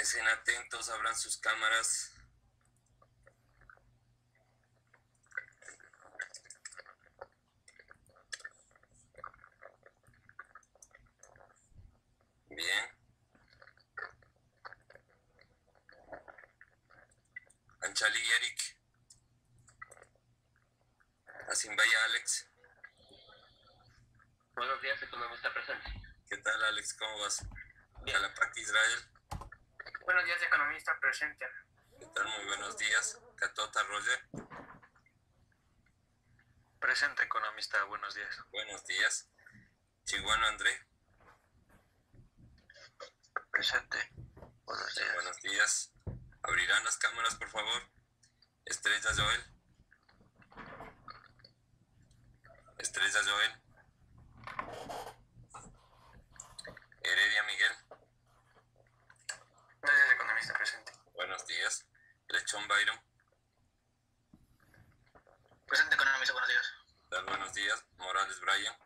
Estén atentos, abran sus cámaras. Bien. Anchali y Eric. Asimbaya Alex. Buenos días, economista presente. ¿Qué tal, Alex? ¿Cómo vas? Bien. Calapaqui Israel. Buenos días, economista presente. ¿Qué tal? Muy buenos días. Catota Roger. Presente, economista. Buenos días. Buenos días. Chihuano André. Presente. Buenos días. Buenos días. Abrirán las cámaras, por favor. Estrella Joel. Estrella Joel. Heredia Miguel. Buenos días, economista presente. Buenos días. Lechón Byron. Presente, economista, buenos días. ¿Qué tal? Buenos días. Morales Brian.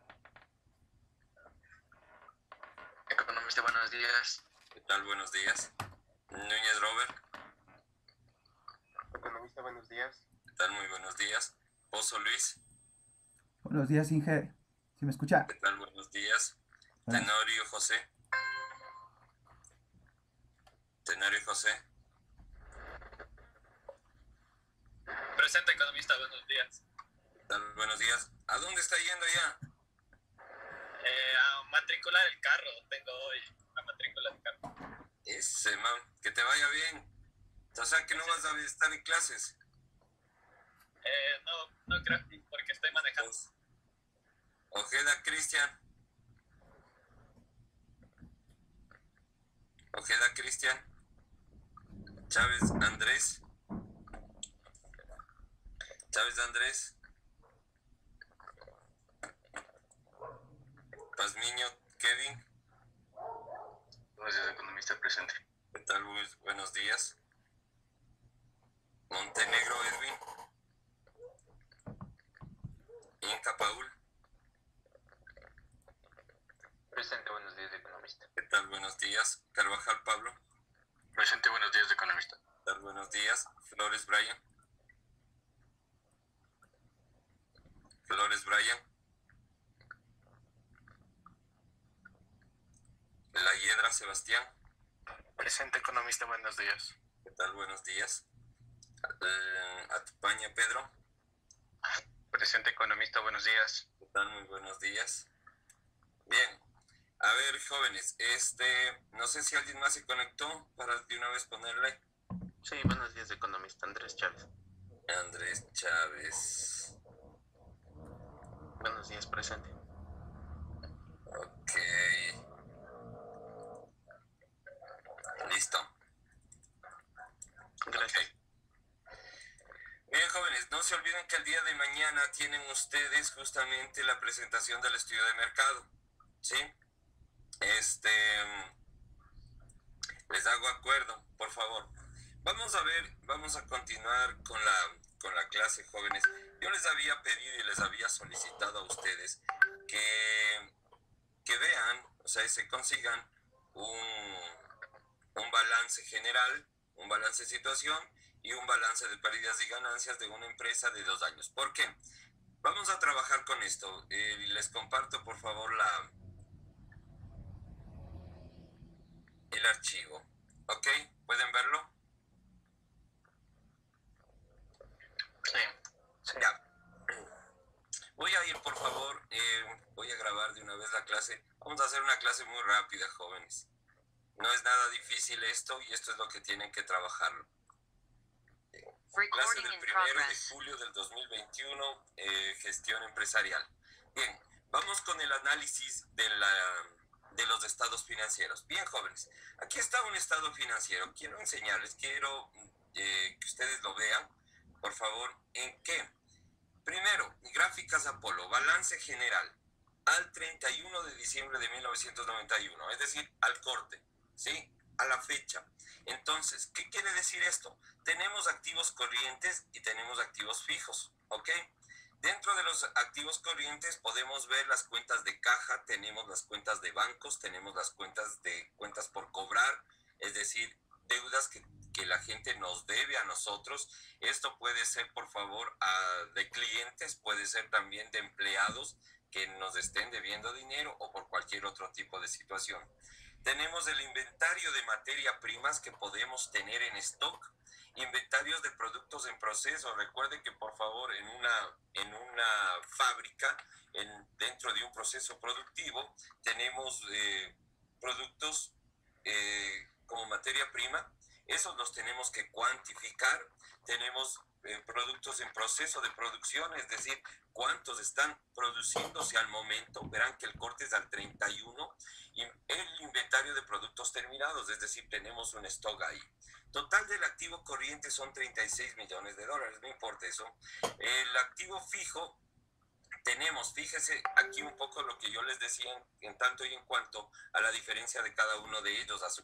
Economista, buenos días. ¿Qué tal? Buenos días. Núñez Robert. Economista, buenos días. ¿Qué tal? Muy buenos días. Pozo Luis. Buenos días, Inge. ¿Sí me escucha? ¿Qué tal? Buenos días. Hola. Tenorio José. Tenorio José. Presente, economista, buenos días. ¿Qué tal? Buenos días. ¿A dónde está yendo ya? A matricular el carro. Tengo hoy la matrícula del carro. Ese, man. Que te vaya bien. O sea, que no vas a estar en clases. No creo, porque estoy manejando. Ojeda Cristian. Ojeda Cristian. Chávez Andrés. Chávez Andrés. Pazmiño Kevin. Buenos días, economista. Presente. ¿Qué tal? Buenos días. Montenegro Edwin. Inca Paul. Presente, buenos días, economista. ¿Qué tal? Buenos días. Carvajal Pablo. Presente, buenos días, economista. ¿Qué tal? Buenos días. Flores Brian. Flores Brian. La Hiedra Sebastián. Presente, economista, buenos días. ¿Qué tal? Buenos días. Atupaña Pedro. Presente, economista. Buenos días. ¿Qué tal? Muy buenos días. Bien. A ver, jóvenes, no sé si alguien más se conectó para de una vez ponerle. Sí, buenos días, economista. Andrés Chávez. Andrés Chávez. Buenos días, presente. Ok. Listo. Gracias. Ok. Bien, jóvenes, no se olviden que el día de mañana tienen ustedes justamente la presentación del estudio de mercado. ¿Sí? Les hago acuerdo, por favor. Vamos a continuar con la clase, jóvenes. Yo les había pedido y les había solicitado a ustedes que vean, o sea, se consigan un balance general, un balance de situación y un balance de pérdidas y ganancias de una empresa de 2 años. ¿Por qué? Vamos a trabajar con esto. Les comparto, por favor, el archivo. ¿Ok? ¿Pueden verlo? Sí. Ya. Voy a ir, por favor, voy a grabar de una vez la clase. Vamos a hacer una clase muy rápida, jóvenes. No es nada difícil esto y esto es lo que tienen que trabajarlo. Clase del 1 de julio del 2021, gestión empresarial. Bien, vamos con el análisis de los estados financieros. Bien, jóvenes, aquí está un estado financiero. Quiero enseñarles, quiero que ustedes lo vean, por favor, ¿en qué? Primero, gráficas Apolo, balance general al 31 de diciembre de 1991, es decir, al corte, ¿sí? A la fecha. Entonces, ¿qué quiere decir esto? Tenemos activos corrientes y tenemos activos fijos, ¿ok? Dentro de los activos corrientes podemos ver las cuentas de caja, tenemos las cuentas de bancos, tenemos las cuentas por cobrar, es decir, deudas que la gente nos debe a nosotros. Esto puede ser, por favor, de clientes, puede ser también de empleados que nos estén debiendo dinero o por cualquier otro tipo de situación. Tenemos el inventario de materia primas que podemos tener en stock, inventarios de productos en proceso. Recuerde que, por favor, en una fábrica, dentro de un proceso productivo, tenemos productos como materia prima. Esos los tenemos que cuantificar. Tenemos productos en proceso de producción, es decir, cuántos están produciéndose al momento. Verán que el corte es al 31. Y el inventario de productos terminados, es decir, tenemos un stock ahí. Total del activo corriente son 36 millones de dólares, no importa eso. El activo fijo tenemos, fíjese aquí un poco lo que yo les decía en tanto y en cuanto a la diferencia de cada uno de ellos, a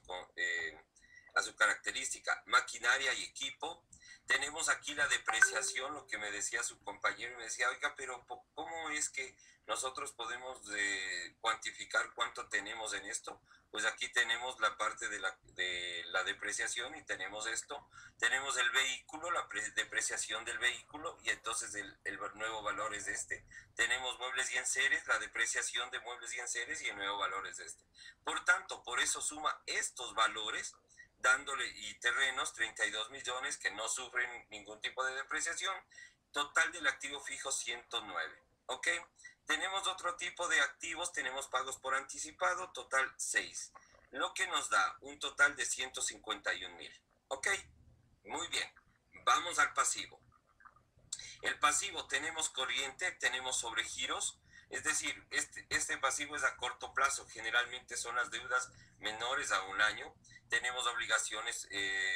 su característica, maquinaria y equipo. Tenemos aquí la depreciación, lo que me decía su compañero, y me decía, oiga, pero ¿cómo es que nosotros podemos cuantificar cuánto tenemos en esto? Pues aquí tenemos la parte de la depreciación y tenemos esto. Tenemos el vehículo, la depreciación del vehículo, y entonces el nuevo valor es este. Tenemos muebles y enseres, la depreciación de muebles y enseres, y el nuevo valor es este. Por tanto, por eso suma estos valores, dándole, y terrenos, 32 millones que no sufren ningún tipo de depreciación. Total del activo fijo, 109. ¿Ok? Tenemos otro tipo de activos, tenemos pagos por anticipado, total 6. Lo que nos da un total de 151,000. ¿Ok? Muy bien. Vamos al pasivo. El pasivo tenemos corriente, tenemos sobregiros. Es decir, este pasivo es a corto plazo. Generalmente son las deudas menores a un año. Tenemos obligaciones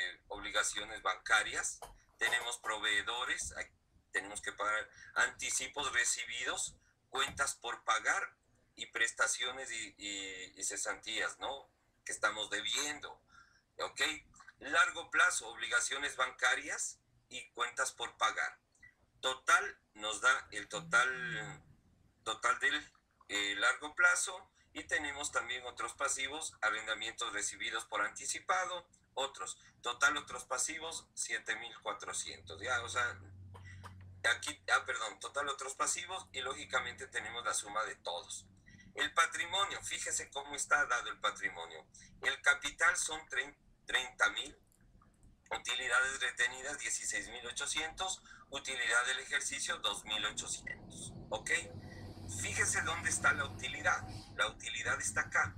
bancarias. Tenemos proveedores. Tenemos que pagar anticipos recibidos, cuentas por pagar y prestaciones y cesantías, ¿no? Que estamos debiendo. ¿Ok? Largo plazo, obligaciones bancarias y cuentas por pagar. Total nos da el total del largo plazo, y tenemos también otros pasivos, arrendamientos recibidos por anticipado, otros. Total otros pasivos, 7,400. Ya, o sea, aquí, total otros pasivos, y lógicamente tenemos la suma de todos. El patrimonio, fíjese cómo está dado el patrimonio. El capital son 30,000. Utilidades retenidas 16,800, utilidad del ejercicio 2,800. ¿Ok? Fíjese dónde está la utilidad. La utilidad está acá.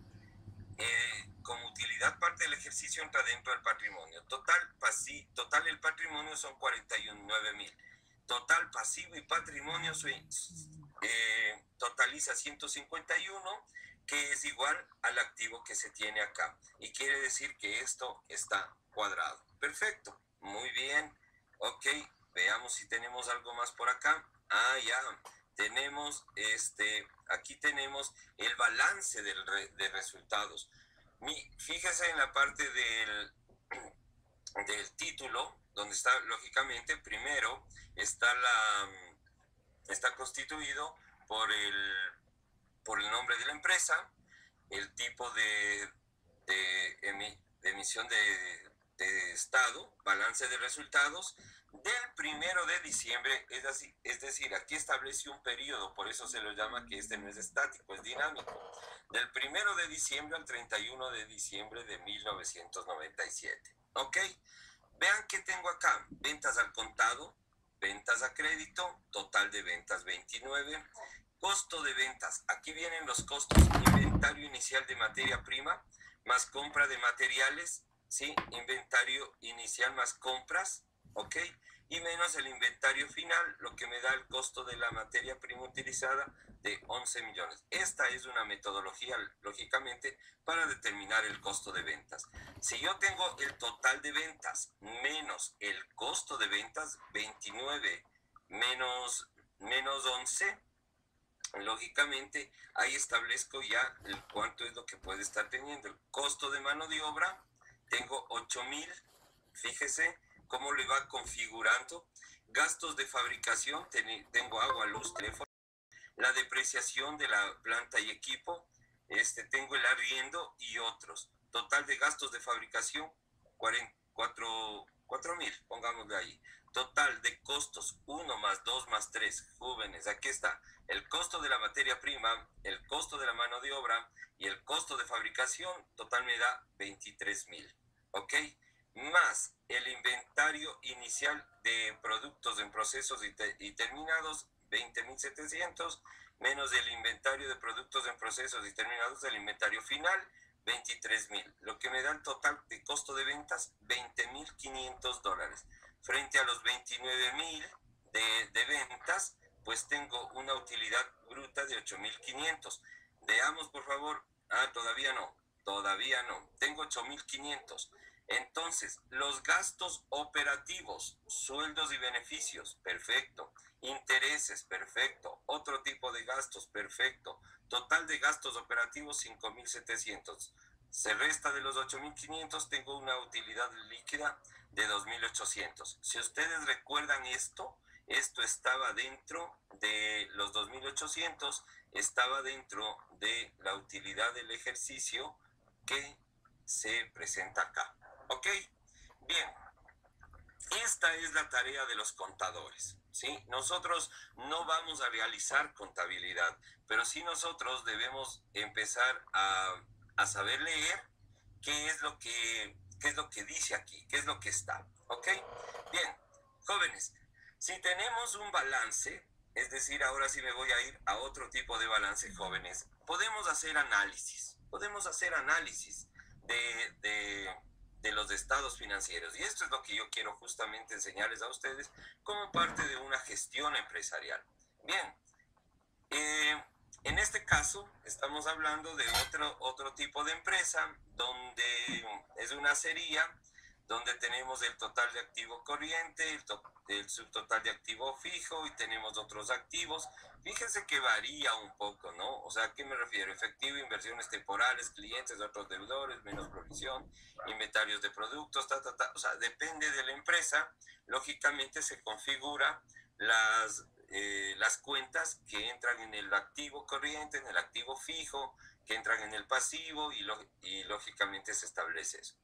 Como utilidad parte del ejercicio entra dentro del patrimonio. Total el patrimonio son 49,000. Total pasivo y patrimonio totaliza 151, que es igual al activo que se tiene acá. Y quiere decir que esto está cuadrado. Perfecto, muy bien. Ok, veamos si tenemos algo más por acá. Ya, tenemos aquí tenemos el balance de resultados. Fíjese en la parte del título, donde está, lógicamente, primero está constituido por el nombre de la empresa, el tipo de emisión de estado, balance de resultados del 1 de diciembre, es decir, aquí establece un periodo, por eso se lo llama que este no es estático, es dinámico, del 1 de diciembre al 31 de diciembre de 1997. ¿Ok? Vean que tengo acá: ventas al contado, ventas a crédito, total de ventas 29, costo de ventas. Aquí vienen los costos: inventario inicial de materia prima, más compra de materiales, ¿sí? Inventario inicial más compras, ¿ok? Y menos el inventario final, lo que me da el costo de la materia prima utilizada de 11 millones. Esta es una metodología, lógicamente, para determinar el costo de ventas. Si yo tengo el total de ventas menos el costo de ventas, 29 menos 11, lógicamente ahí establezco ya cuánto es lo que puede estar teniendo. El costo de mano de obra, tengo 8,000, fíjese cómo lo va configurando. Gastos de fabricación, tengo agua, luz, teléfono. La depreciación de la planta y equipo, tengo el arriendo y otros. Total de gastos de fabricación, 4.000, pongámosle ahí. Total de costos 1 más 2 más 3, jóvenes, aquí está. El costo de la materia prima, el costo de la mano de obra y el costo de fabricación, total me da 23.000, ¿ok? Más el inventario inicial de productos en procesos y terminados, 20.700, menos el inventario de productos en procesos y terminados del inventario final, 23.000, lo que me da el total de costo de ventas, $20.500. Frente a los 29.000 de ventas, pues tengo una utilidad bruta de 8.500. Veamos, por favor. Todavía no. Tengo 8.500. Entonces, los gastos operativos, sueldos y beneficios, perfecto. Intereses, perfecto. Otro tipo de gastos, perfecto. Total de gastos operativos, 5.700. Se resta de los 8.500, tengo una utilidad líquida de 2.800. Si ustedes recuerdan esto estaba dentro de los 2.800, estaba dentro de la utilidad del ejercicio que se presenta acá. ¿Ok? Bien, esta es la tarea de los contadores, ¿sí? Nosotros no vamos a realizar contabilidad, pero sí nosotros debemos empezar a saber leer qué es lo que dice aquí, qué es lo que está, ¿ok? Bien, jóvenes, si tenemos un balance, es decir, ahora sí me voy a ir a otro tipo de balance, jóvenes, podemos hacer análisis de los estados financieros. Y esto es lo que yo quiero justamente enseñarles a ustedes como parte de una gestión empresarial. Bien, en este caso estamos hablando de otro tipo de empresa donde es una acería, donde tenemos el total de activo corriente, el subtotal de activo fijo y tenemos otros activos. Fíjense que varía un poco, ¿no? O sea, ¿a qué me refiero? Efectivo, inversiones temporales, clientes, otros deudores, menos provisión, inventarios de productos, O sea, depende de la empresa. Lógicamente se configura las cuentas que entran en el activo corriente, en el activo fijo, que entran en el pasivo y lógicamente se establece eso.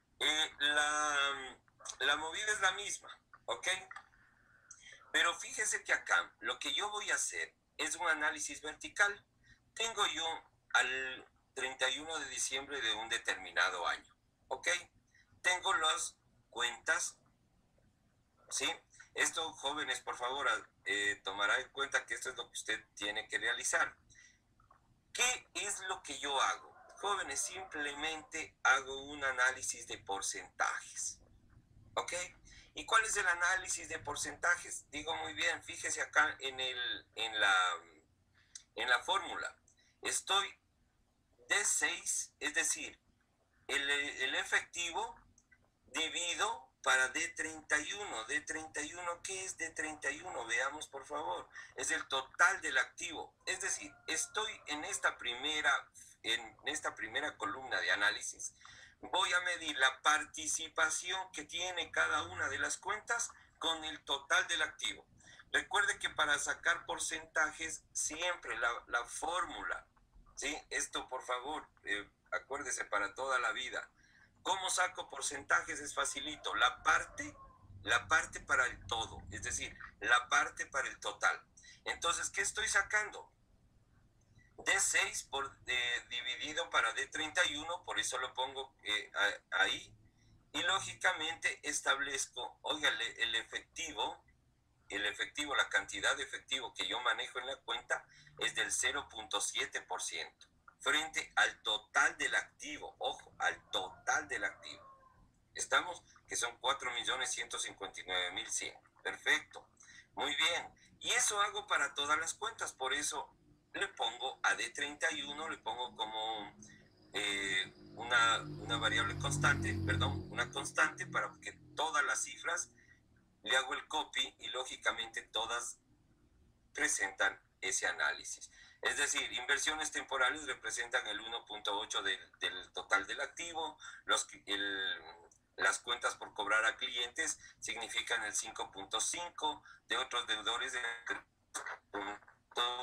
La movida es la misma, ¿ok? Pero fíjese que acá lo que yo voy a hacer es un análisis vertical. Tengo yo al 31 de diciembre de un determinado año, ¿ok? Tengo las cuentas, ¿sí? Esto, jóvenes, por favor, tomará en cuenta que esto es lo que usted tiene que realizar. ¿Qué es lo que yo hago? Jóvenes, simplemente hago un análisis de porcentajes, ¿ok? ¿Y cuál es el análisis de porcentajes? Digo muy bien, fíjese acá en la fórmula. Estoy D6, es decir, el efectivo divido para D31. D31, ¿qué es D31? Veamos, por favor. Es el total del activo. Es decir, estoy en esta primera columna de análisis. Voy a medir la participación que tiene cada una de las cuentas con el total del activo. Recuerde que para sacar porcentajes, siempre la fórmula, ¿sí? Esto, por favor, acuérdese para toda la vida. ¿Cómo saco porcentajes? Es facilito. La parte para el todo, es decir, la parte para el total. Entonces, ¿qué estoy sacando? D6 dividido para D31, por eso lo pongo ahí. Y lógicamente establezco, óigale, el efectivo, la cantidad de efectivo que yo manejo en la cuenta es del 0.7%. Frente al total del activo, ojo, al total del activo. Estamos, que son 4.159.100. Perfecto. Muy bien. Y eso hago para todas las cuentas, por eso le pongo a D31, le pongo como una variable constante, una constante para que todas las cifras le hago el copy y lógicamente todas presentan ese análisis. Es decir, inversiones temporales representan el 1.8 del total del activo, las cuentas por cobrar a clientes significan el 5.5, de otros deudores del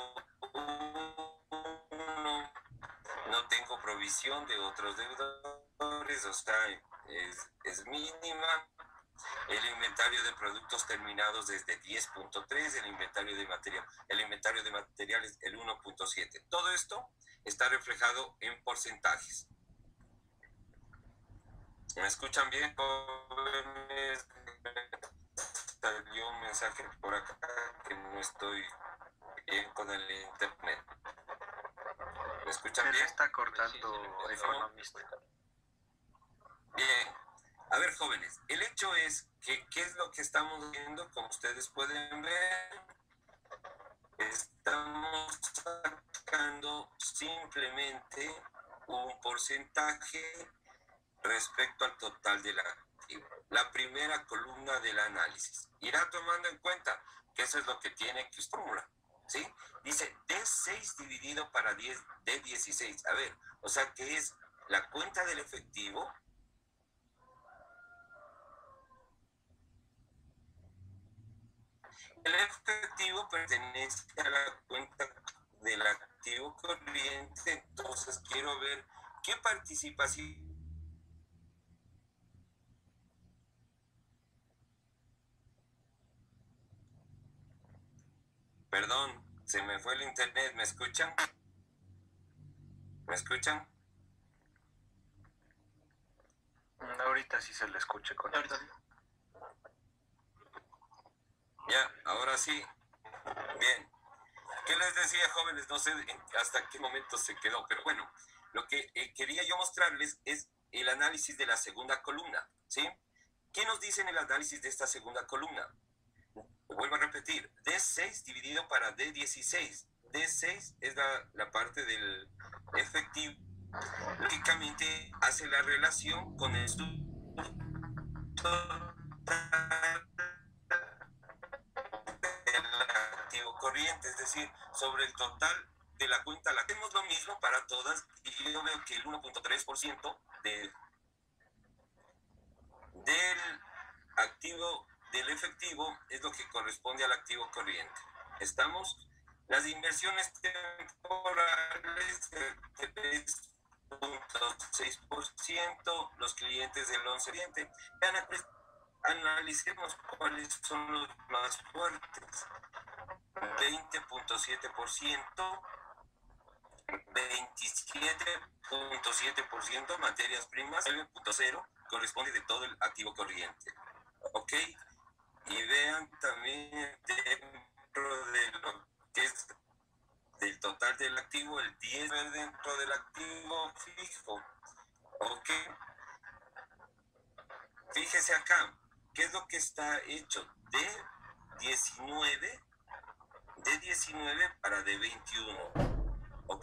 0.1, no tengo provisión de otros deudores, o sea, es mínima. El inventario de productos terminados es de 10.3, el inventario de materiales el 1.7. Todo esto está reflejado en porcentajes. ¿Me escuchan bien, jóvenes? Salió un mensaje por acá que no estoy bien con el internet. ¿Me escuchan Se bien? está cortando, economista. Bien. A ver, jóvenes, el hecho es que, ¿qué es lo que estamos viendo? Como ustedes pueden ver, estamos sacando simplemente un porcentaje respecto al total del activo. La primera columna del análisis. Irá tomando en cuenta que eso es lo que tiene que formular, ¿sí? Dice D6 dividido para 10, D16. A ver, o sea que es la cuenta del efectivo. El efectivo pertenece a la cuenta del activo corriente, entonces quiero ver qué participación. Perdón, se me fue el internet, ¿me escuchan? ¿Me escuchan? Ahorita sí se le escucha con Ahorita sí. Ya, ahora sí. Bien. ¿Qué les decía, jóvenes? No sé hasta qué momento se quedó, pero bueno, lo que quería yo mostrarles es el análisis de la segunda columna, ¿sí? ¿Qué nos dice en el análisis de esta segunda columna? Vuelvo a repetir, D6 dividido para D16. D6 es la parte del efectivo. Lógicamente hace la relación con el activo corriente, es decir, sobre el total de la cuenta. La hacemos lo mismo para todas y yo veo que el 1.3% del activo, del efectivo, es lo que corresponde al activo corriente. ¿Estamos? Las inversiones temporales del 3.6%, los clientes del 11%. Analicemos cuáles son los más fuertes. 20.7%, 27.7% materias primas, 9.0% corresponde de todo el activo corriente. ¿Ok? Y vean también dentro de lo que es del total del activo, el 10 dentro del activo fijo. ¿Ok? Fíjese acá, ¿qué es lo que está hecho? De 19 para D21, ¿ok?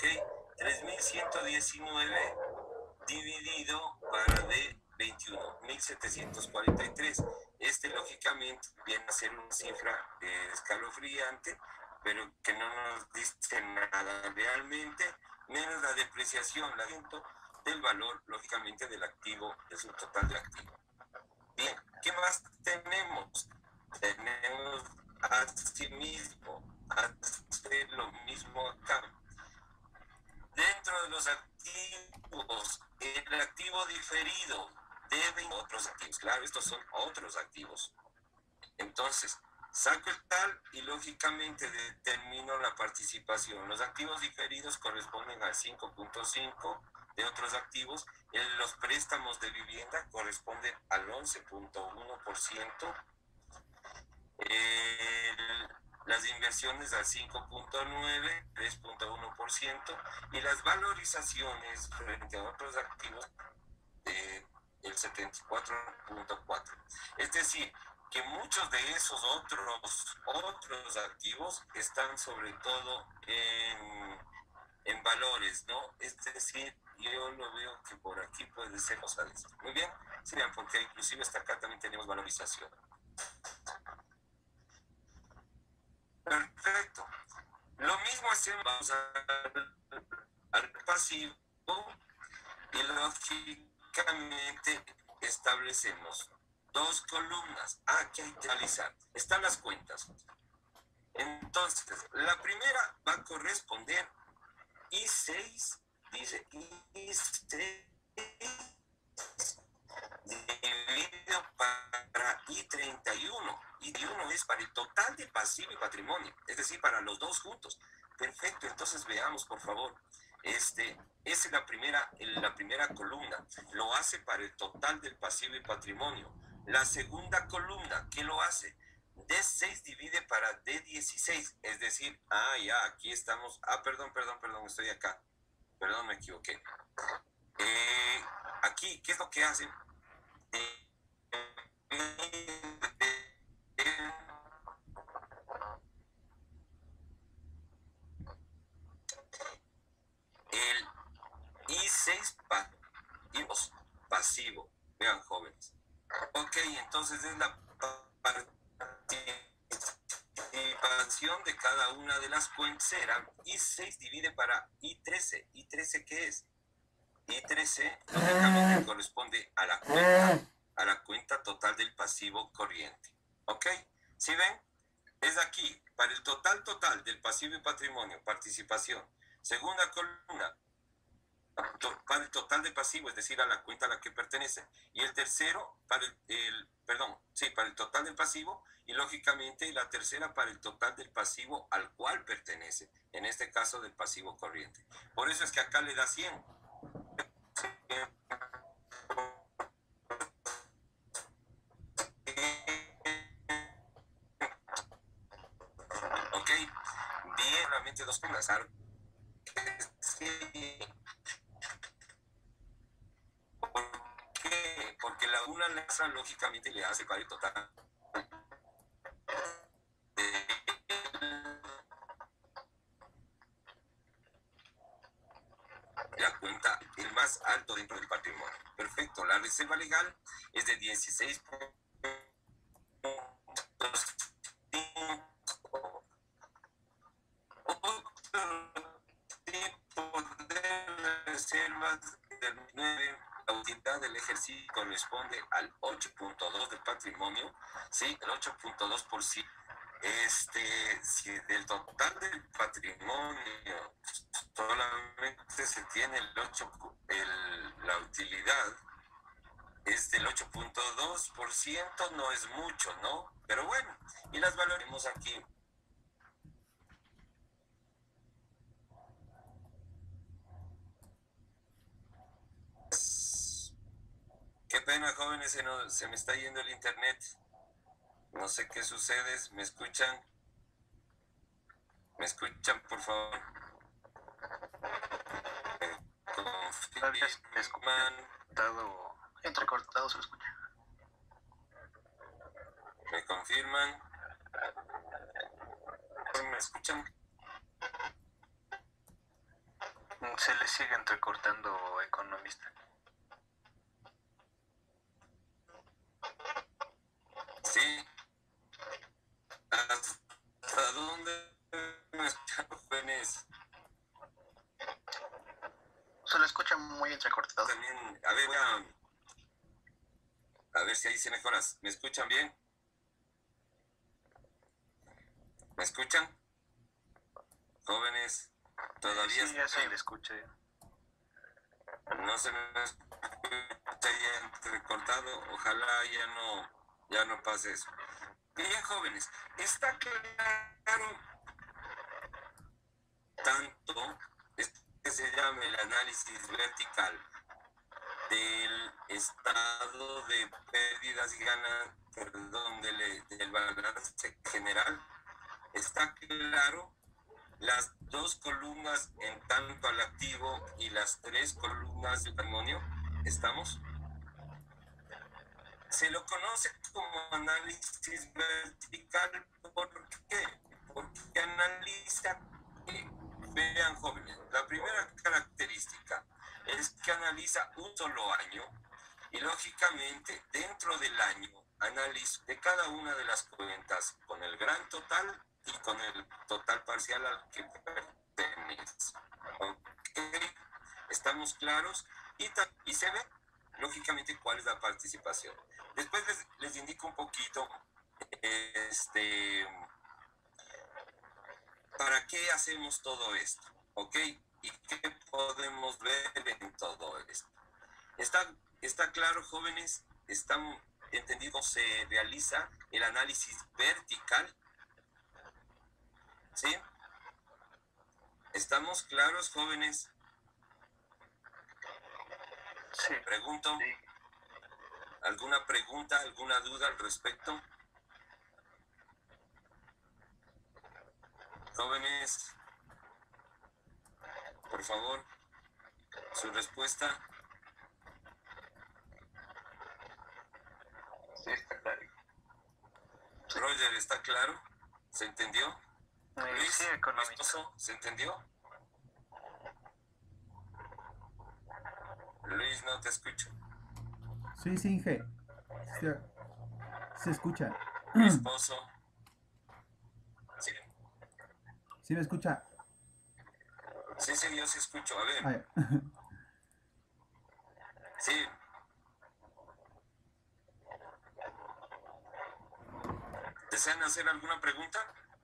3.119 dividido para D21, 1.743. Lógicamente viene a ser una cifra escalofriante, pero que no nos dice nada realmente, menos la depreciación, del valor, lógicamente, del activo, de su total de activo. Bien, ¿qué más tenemos? Tenemos asimismo, hace lo mismo acá. Dentro de los activos, el activo diferido deben otros activos. Claro, estos son otros activos. Entonces, saco el tal y lógicamente determino la participación. Los activos diferidos corresponden al 5.5 de otros activos. Los préstamos de vivienda corresponden al 11.1%. Las inversiones al 5.9, 3.1%, y las valorizaciones frente a otros activos el 74.4%. Es decir, que muchos de esos otros activos están sobre todo en valores, ¿no? Es decir, yo lo veo que por aquí puede ser cosa de esto. Muy bien, sí, vean, porque inclusive hasta acá también tenemos valorización. Perfecto. Lo mismo hacemos, vamos al pasivo y lógicamente establecemos dos columnas. Aquí hay que analizar. Están las cuentas. Entonces, la primera va a corresponder I6, dice I6 pasivo y patrimonio, es decir, para los dos juntos. Perfecto, entonces veamos, por favor. Esa es la primera columna. Lo hace para el total del pasivo y patrimonio. La segunda columna, ¿qué lo hace? D6 divide para D16, es decir, ya, aquí estamos. Perdón, estoy acá. Perdón, me equivoqué. Aquí, ¿qué es lo que hace? El I6 pasivo. Vean, jóvenes. Ok, entonces es la participación de cada una de las cuentas. Será I6 divide para I13. ¿I13 qué es? I13 lógicamente corresponde a la cuenta total del pasivo corriente. ¿Ok? ¿Sí ven? Es aquí, para el total del pasivo y patrimonio, participación. Segunda columna, para el total del pasivo, es decir, a la cuenta a la que pertenece. Y el tercero, para para el total del pasivo, y lógicamente la tercera para el total del pasivo al cual pertenece, en este caso del pasivo corriente. Por eso es que acá le da 100. Ok, bien, realmente dos columnas. ¿Por qué? Porque la una letra lógicamente le hace para el total la cuenta el más alto dentro del patrimonio. Perfecto, la reserva legal es de 16.5. Otro tipo de reservas del 9, la utilidad del ejercicio corresponde al 8.2 del patrimonio, ¿sí? El 8.2%. Si del total del patrimonio solamente se tiene la utilidad es del 8.2%, no es mucho, ¿no? Pero bueno, y las valoremos aquí. Qué pena, jóvenes, se me está yendo el internet. No sé qué sucede. ¿Me escuchan? ¿Me escuchan, por favor? Confirman. Entrecortado se escucha. ¿Me confirman? ¿Me escuchan? Se le sigue entrecortando, economista. Sí. ¿Hasta dónde me escuchan, jóvenes? Se le escucha muy entrecortado. También, a ver, a ver si ahí se mejora. ¿Me escuchan bien? ¿Me escuchan? Jóvenes, todavía Sí, ya se le escucha. no se me escucha ya entrecortado. Ojalá ya no pase eso. Bien, jóvenes, está claro tanto que se llama el análisis vertical del estado de pérdidas y ganancias, del balance general. Está claro las dos columnas en tanto al activo y las tres columnas del patrimonio. ¿Estamos? Se lo conoce como análisis vertical. ¿Por qué? Porque analiza, vean, jóvenes, la primera característica es que analiza un solo año y lógicamente dentro del año analiza de cada una de las cuentas con el gran total y con el total parcial al que pertenece. ¿Okay? ¿Estamos claros? Y se ve lógicamente cuál es la participación. Después les indico un poquito para qué hacemos todo esto, ¿ok? Y qué podemos ver en todo esto. ¿Está claro, jóvenes? ¿Están entendidos? Se realiza el análisis vertical. ¿Sí? ¿Estamos claros, jóvenes? Sí. Pregunto. Sí. ¿Alguna pregunta, alguna duda al respecto? Jóvenes, por favor, su respuesta. Sí, está claro. Roger, ¿está claro? ¿Se entendió? Luis, Sí, economista. Luis, ¿se entendió? Luis, no te escucho. Sí, sí, Inge. Se escucha. Mi esposo. Sí, ¿Sí me escucha? sí, sí, yo sí escucho. A ver, Ah, ya. sí. ¿Desean hacer alguna pregunta?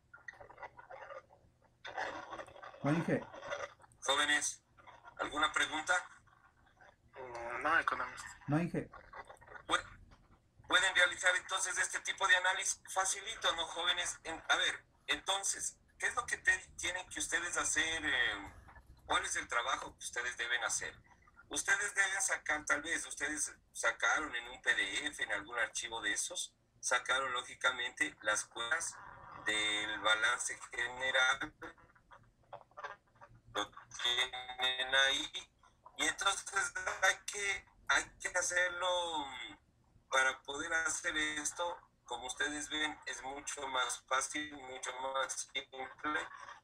No, Inge. Jóvenes, ¿alguna pregunta? No, economista. No, Inge. Pueden realizar entonces este tipo de análisis facilito, ¿no, jóvenes? A ver, entonces, ¿qué es lo que tienen que ustedes hacer? ¿Cuál es el trabajo que ustedes deben hacer? Ustedes deben sacar, tal vez, ustedes sacaron en un PDF, en algún archivo de esos, sacaron lógicamente las cuentas del balance general, lo tienen ahí, y entonces hay que hacerlo. Para poder hacer esto, como ustedes ven, es mucho más fácil, mucho más simple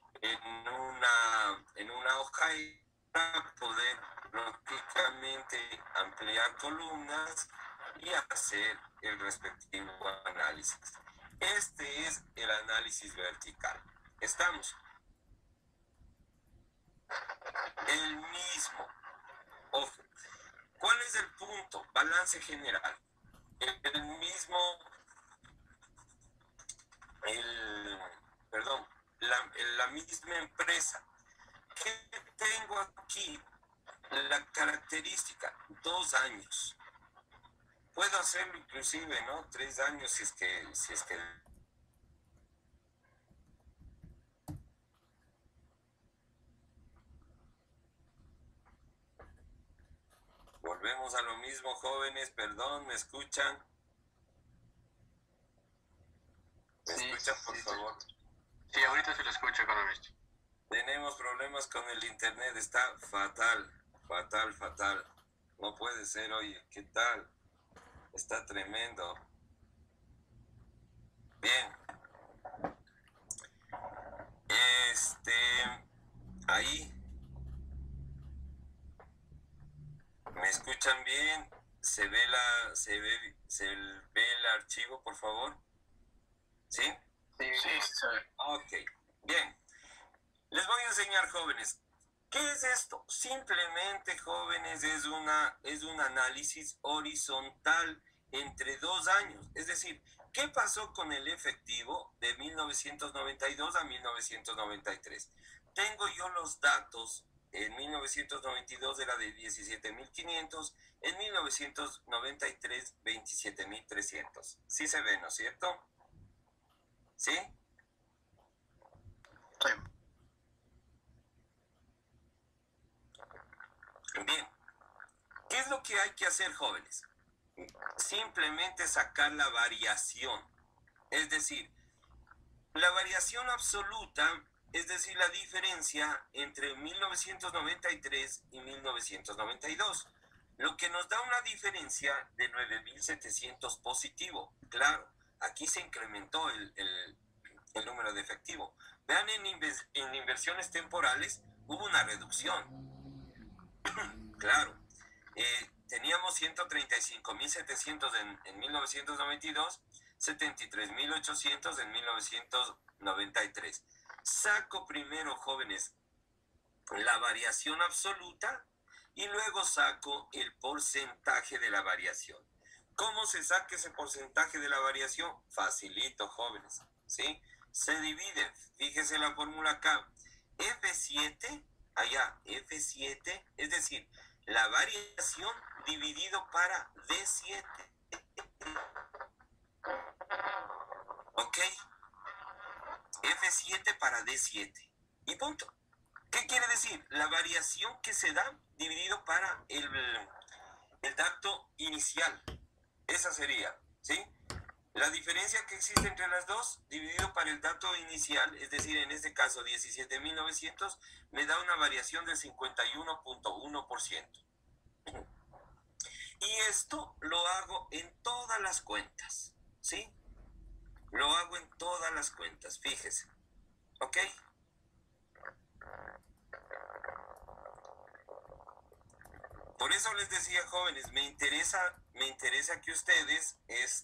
en una hoja y para poder lógicamente ampliar columnas y hacer el respectivo análisis. Este es el análisis vertical. ¿Estamos? El mismo. Ojo. ¿Cuál es el punto? Balance general. El mismo, la misma empresa. ¿Qué tengo aquí? La característica, 2 años. Puedo hacerlo inclusive, ¿no? 3 años si es que volvemos a lo mismo, jóvenes, perdón, ¿me escuchan? ¿Me Sí, escuchan, por sí, favor? Sí, ahorita se lo escucho, economista. Tenemos problemas con el internet, está fatal, fatal, fatal. No puede ser, oye, ¿qué tal? Está tremendo. Bien. Ahí. ¿Me escuchan bien? ¿Se ve el archivo, por favor? ¿Sí? Sí, sí, se ve. Ok. Bien. Les voy a enseñar, jóvenes. ¿Qué es esto? Simplemente, jóvenes, es un análisis horizontal entre 2 años. Es decir, ¿qué pasó con el efectivo de 1992 a 1993? Tengo yo los datos. En 1992 era de 17.500, en 1993 27.300. Sí se ve, ¿no es cierto? ¿Sí? Sí. Bien. ¿Qué es lo que hay que hacer, jóvenes? Simplemente sacar la variación. Es decir, la variación absoluta, es decir, la diferencia entre 1993 y 1992, lo que nos da una diferencia de 9.700 positivo. Claro, aquí se incrementó el número de efectivo. Vean, en inversiones temporales hubo una reducción. Claro, teníamos 135.700 en 1992, 73.800 en 1993. Saco primero, jóvenes, la variación absoluta y luego saco el porcentaje de la variación. ¿Cómo se saca ese porcentaje de la variación? Facilito, jóvenes, ¿sí? Se divide, fíjese la fórmula acá, F7, allá, F7, es decir, la variación dividido para D7. ¿Ok? F7 para D7. Y punto. ¿Qué quiere decir? La variación que se da dividido para el dato inicial. Esa sería, ¿sí? La diferencia que existe entre las dos, dividido para el dato inicial, es decir, en este caso 17.900, me da una variación del 51.1%. Y esto lo hago en todas las cuentas, ¿sí? Lo hago en todas las cuentas, fíjese. ¿Ok? Por eso les decía, jóvenes, me interesa que ustedes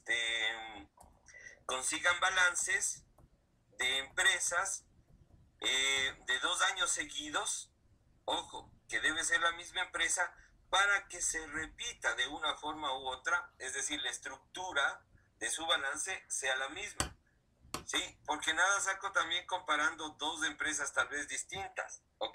consigan balances de empresas de 2 años seguidos. Ojo, que debe ser la misma empresa para que se repita de una forma u otra, es decir, la estructura de su balance sea la misma. Sí, porque nada saco también comparando 2 empresas tal vez distintas, ¿ok?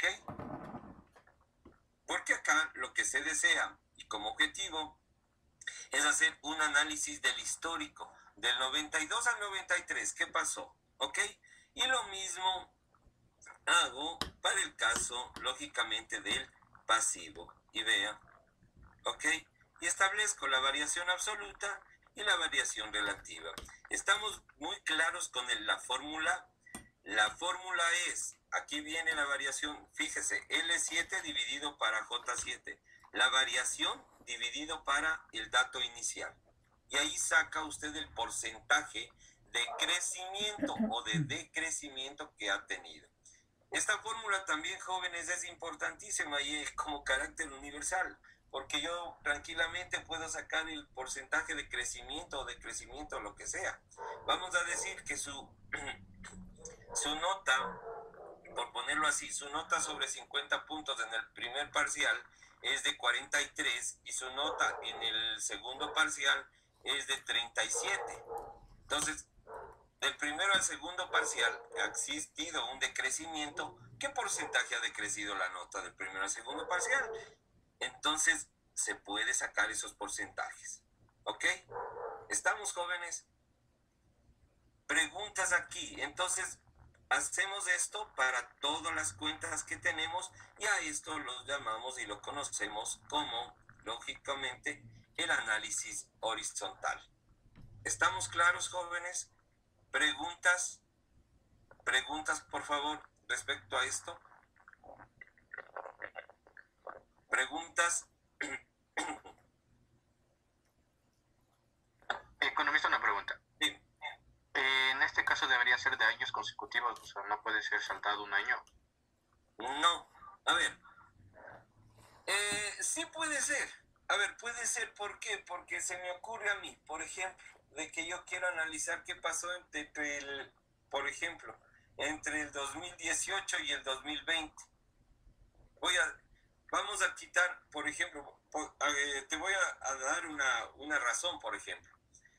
Porque acá lo que se desea y como objetivo es hacer un análisis del histórico, del 92 al 93, ¿qué pasó? ¿Ok? Y lo mismo hago para el caso, lógicamente, del pasivo. Y vea, ¿ok? Y establezco la variación absoluta y la variación relativa. Estamos muy claros con la fórmula. La fórmula es, aquí viene la variación, fíjese, L7 dividido para J7. La variación dividido para el dato inicial. Y ahí saca usted el porcentaje de crecimiento o de decrecimiento que ha tenido. Esta fórmula también, jóvenes, es importantísima y es como carácter universal, porque yo tranquilamente puedo sacar el porcentaje de crecimiento o decrecimiento, lo que sea. Vamos a decir que su nota, por ponerlo así, su nota sobre 50 puntos en el primer parcial es de 43 y su nota en el segundo parcial es de 37. Entonces, del primero al segundo parcial ha existido un decrecimiento. ¿Qué porcentaje ha decrecido la nota del primero al segundo parcial? Entonces, se puede sacar esos porcentajes. ¿Ok? ¿Estamos, jóvenes? Preguntas aquí. Entonces, hacemos esto para todas las cuentas que tenemos y a esto lo llamamos y lo conocemos como, lógicamente, el análisis horizontal. ¿Estamos claros, jóvenes? ¿Preguntas? ¿Preguntas, por favor, respecto a esto? ¿Preguntas? Economista, una pregunta. Sí. En este caso debería ser de años consecutivos, o sea, no puede ser saltado un año. No. A ver. Sí puede ser. A ver, puede ser, ¿por qué? Porque se me ocurre a mí, por ejemplo, de que yo quiero analizar qué pasó por ejemplo, entre el 2018 y el 2020. Vamos a quitar, por ejemplo, te voy a dar una razón, por ejemplo.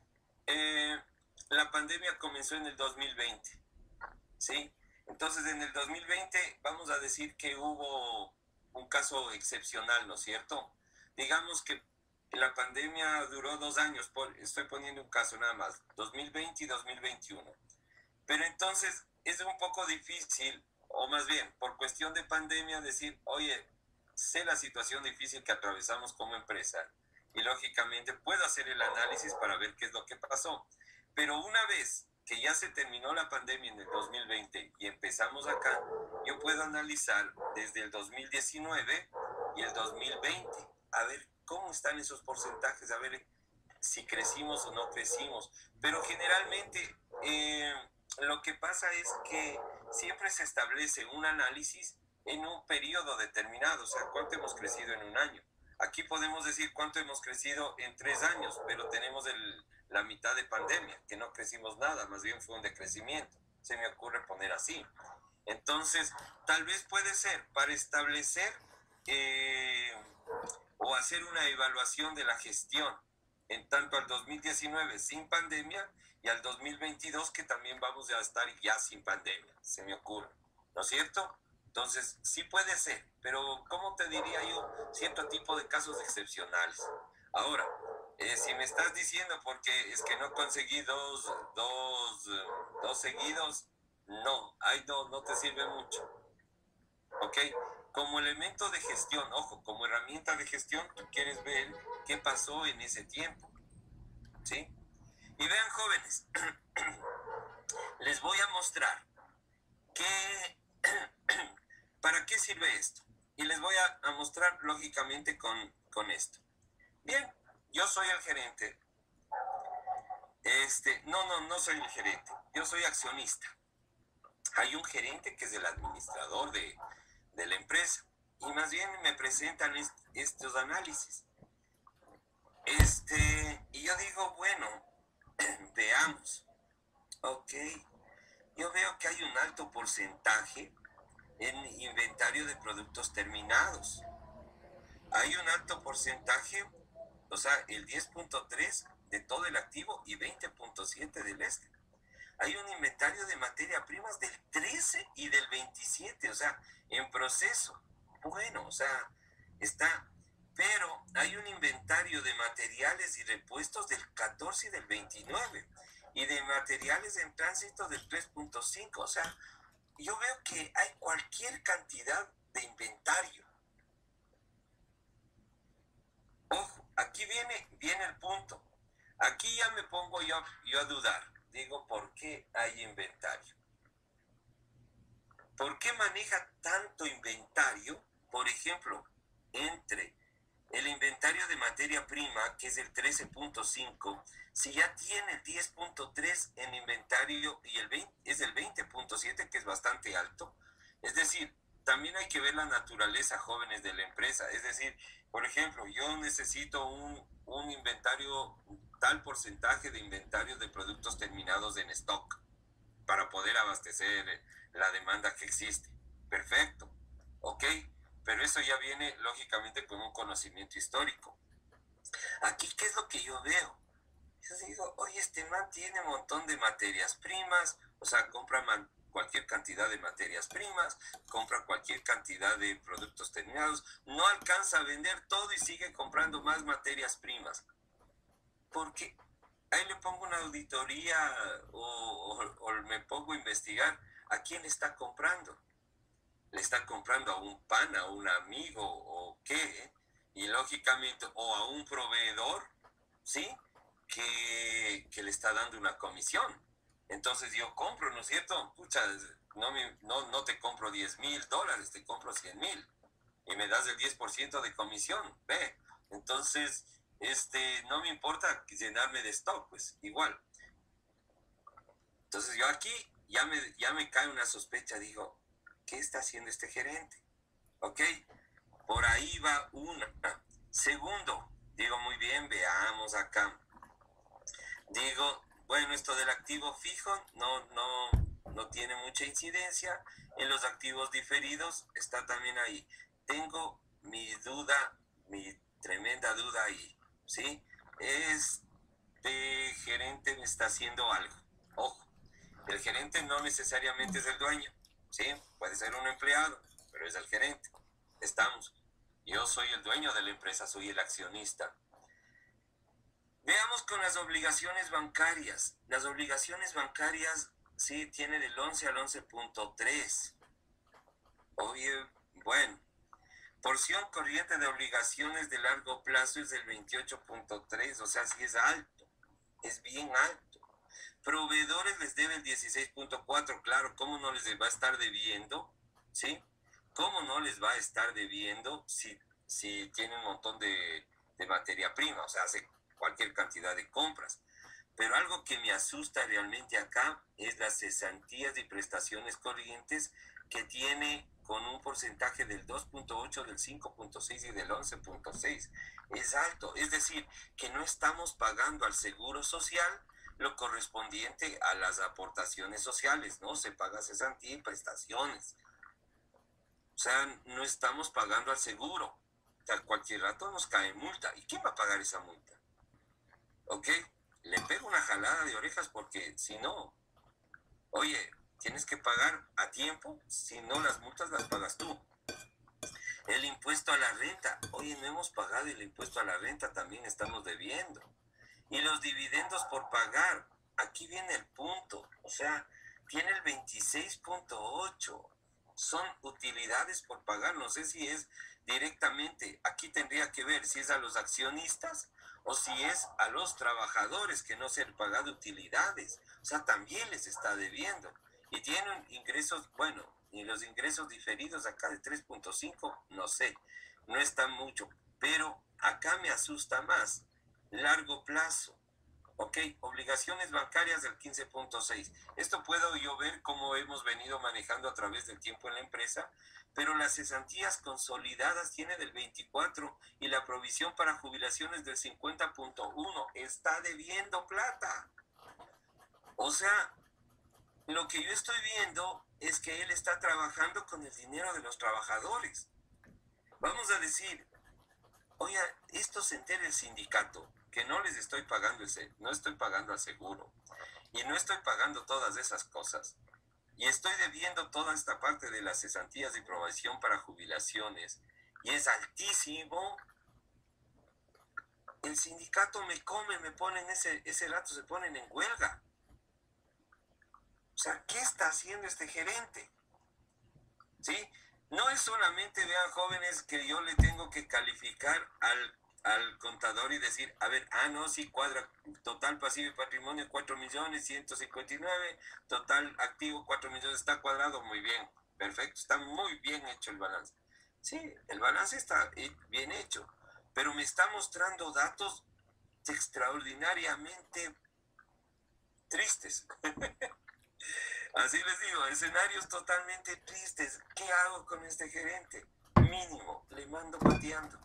La pandemia comenzó en el 2020, ¿sí? Entonces, en el 2020 vamos a decir que hubo un caso excepcional, ¿no es cierto? Digamos que la pandemia duró 2 años, estoy poniendo un caso nada más, 2020 y 2021. Pero entonces es un poco difícil, o más bien, por cuestión de pandemia, decir, oye, sé la situación difícil que atravesamos como empresa y lógicamente puedo hacer el análisis para ver qué es lo que pasó. Pero una vez que ya se terminó la pandemia en el 2020 y empezamos acá, yo puedo analizar desde el 2019 y el 2020, a ver cómo están esos porcentajes, a ver si crecimos o no crecimos. Pero generalmente lo que pasa es que siempre se establece un análisis en un periodo determinado, o sea, cuánto hemos crecido en un año. Aquí podemos decir cuánto hemos crecido en 3 años, pero tenemos la mitad de pandemia, que no crecimos nada, más bien fue un decrecimiento. Se me ocurre poner así. Entonces, tal vez puede ser para establecer o hacer una evaluación de la gestión en tanto al 2019 sin pandemia y al 2022 que también vamos a estar ya sin pandemia, se me ocurre, ¿no es cierto? Entonces, sí puede ser, pero ¿cómo te diría yo? Cierto tipo de casos excepcionales. Ahora, si me estás diciendo porque es que no conseguí dos seguidos, No, ahí no te sirve mucho. ¿Ok? Como elemento de gestión, ojo, como herramienta de gestión, tú quieres ver qué pasó en ese tiempo. ¿Sí? Y vean, jóvenes, les voy a mostrar qué, para qué sirve esto. Y les voy a mostrar lógicamente con esto. Bien, yo soy el gerente. No soy el gerente. Yo soy accionista. Hay un gerente que es el administrador de la empresa. Y más bien me presentan estos análisis. Y yo digo, bueno, veamos. Ok, yo veo que hay un alto porcentaje en inventario de productos terminados. Hay un alto porcentaje, o sea, el 10.3 de todo el activo y 20.7 del este. Hay un inventario de materia primas del 13 y del 27, o sea, en proceso. Bueno, o sea, está, pero hay un inventario de materiales y repuestos del 14 y del 29 y de materiales en tránsito del 3.5, o sea, yo veo que hay cualquier cantidad de inventario. Ojo, aquí viene el punto. Aquí ya me pongo yo a dudar. Digo, ¿por qué hay inventario? ¿Por qué maneja tanto inventario? Por ejemplo, entre el inventario de materia prima, que es el 13.5, si ya tiene el 10.3 en inventario y es el 20.7, que es bastante alto. Es decir, también hay que ver la naturaleza, jóvenes, de la empresa. Es decir, por ejemplo, yo necesito un inventario, tal porcentaje de inventario de productos terminados en stock para poder abastecer la demanda que existe. Perfecto, ¿ok? Pero eso ya viene lógicamente con un conocimiento histórico. Aquí, ¿qué es lo que yo veo? Yo digo, oye, este man tiene un montón de materias primas, o sea, compra cualquier cantidad de materias primas, compra cualquier cantidad de productos terminados, no alcanza a vender todo y sigue comprando más materias primas. Porque ahí le pongo una auditoría o me pongo a investigar a quién le está comprando. Le está comprando a un pana, a un amigo o qué, y lógicamente, o a un proveedor, ¿sí? Que le está dando una comisión. Entonces yo compro, ¿no es cierto? Pucha, no te compro $10,000, te compro 100,000 y me das el 10% de comisión, ve. Entonces, no me importa llenarme de stock, pues igual. Entonces yo aquí ya me cae una sospecha, digo, ¿qué está haciendo este gerente? ¿Ok? Por ahí va una. Segundo, digo, muy bien, veamos acá. Digo, bueno, esto del activo fijo no tiene mucha incidencia. En los activos diferidos está también ahí. Tengo mi duda, mi tremenda duda ahí, ¿sí? Este gerente me está haciendo algo. Ojo, el gerente no necesariamente es el dueño, ¿sí? Puede ser un empleado, pero es el gerente. Estamos. Yo soy el dueño de la empresa, soy el accionista. Veamos con las obligaciones bancarias. Las obligaciones bancarias, sí, tiene del 11 al 11.3. Oye, bueno. Porción corriente de obligaciones de largo plazo es del 28.3, o sea, sí es alto, es bien alto. Proveedores les deben 16.4, claro, ¿cómo no les va a estar debiendo? ¿Sí? ¿Cómo no les va a estar debiendo si tienen un montón de materia prima? O sea, hace cualquier cantidad de compras. Pero algo que me asusta realmente acá es las cesantías y prestaciones corrientes que tiene con un porcentaje del 2.8, del 5.6 y del 11.6. Es alto, es decir, que no estamos pagando al seguro social lo correspondiente a las aportaciones sociales, ¿no? Se paga cesantía y prestaciones. O sea, no estamos pagando al seguro. A cualquier rato nos cae multa. ¿Y quién va a pagar esa multa? ¿Ok? Le pego una jalada de orejas porque si no, oye, tienes que pagar a tiempo, si no las multas las pagas tú. El impuesto a la renta, oye, no hemos pagado el impuesto a la renta, también estamos debiendo. Y los dividendos por pagar, aquí viene el punto, o sea, tiene el 26.8. Son utilidades por pagar. No sé si es directamente. Aquí tendría que ver si es a los accionistas o si es a los trabajadores que no se han pagado utilidades. O sea, también les está debiendo. Y tienen ingresos, bueno, y los ingresos diferidos acá de 3.5, no sé, no está mucho. Pero acá me asusta más. Largo plazo. Ok, obligaciones bancarias del 15.6. Esto puedo yo ver cómo hemos venido manejando a través del tiempo en la empresa, pero las cesantías consolidadas tiene del 24 y la provisión para jubilaciones del 50.1. Está debiendo plata. O sea, lo que yo estoy viendo es que él está trabajando con el dinero de los trabajadores. Vamos a decir, oye, esto se entera el sindicato, que no les estoy pagando no estoy pagando al seguro y no estoy pagando todas esas cosas y estoy debiendo toda esta parte de las cesantías de provisión para jubilaciones y es altísimo. El sindicato me come, me ponen ese rato, se ponen en huelga. O sea, ¿qué está haciendo este gerente? ¿Sí? No es solamente, vean jóvenes, que yo le tengo que calificar al contador y decir, a ver, no, sí cuadra, total pasivo y patrimonio 4.159.000, total activo 4 millones, está cuadrado, muy bien, perfecto, está muy bien hecho el balance. Sí, el balance está bien hecho, pero me está mostrando datos extraordinariamente tristes. Así les digo, escenarios totalmente tristes. ¿Qué hago con este gerente? Mínimo, le mando pateando.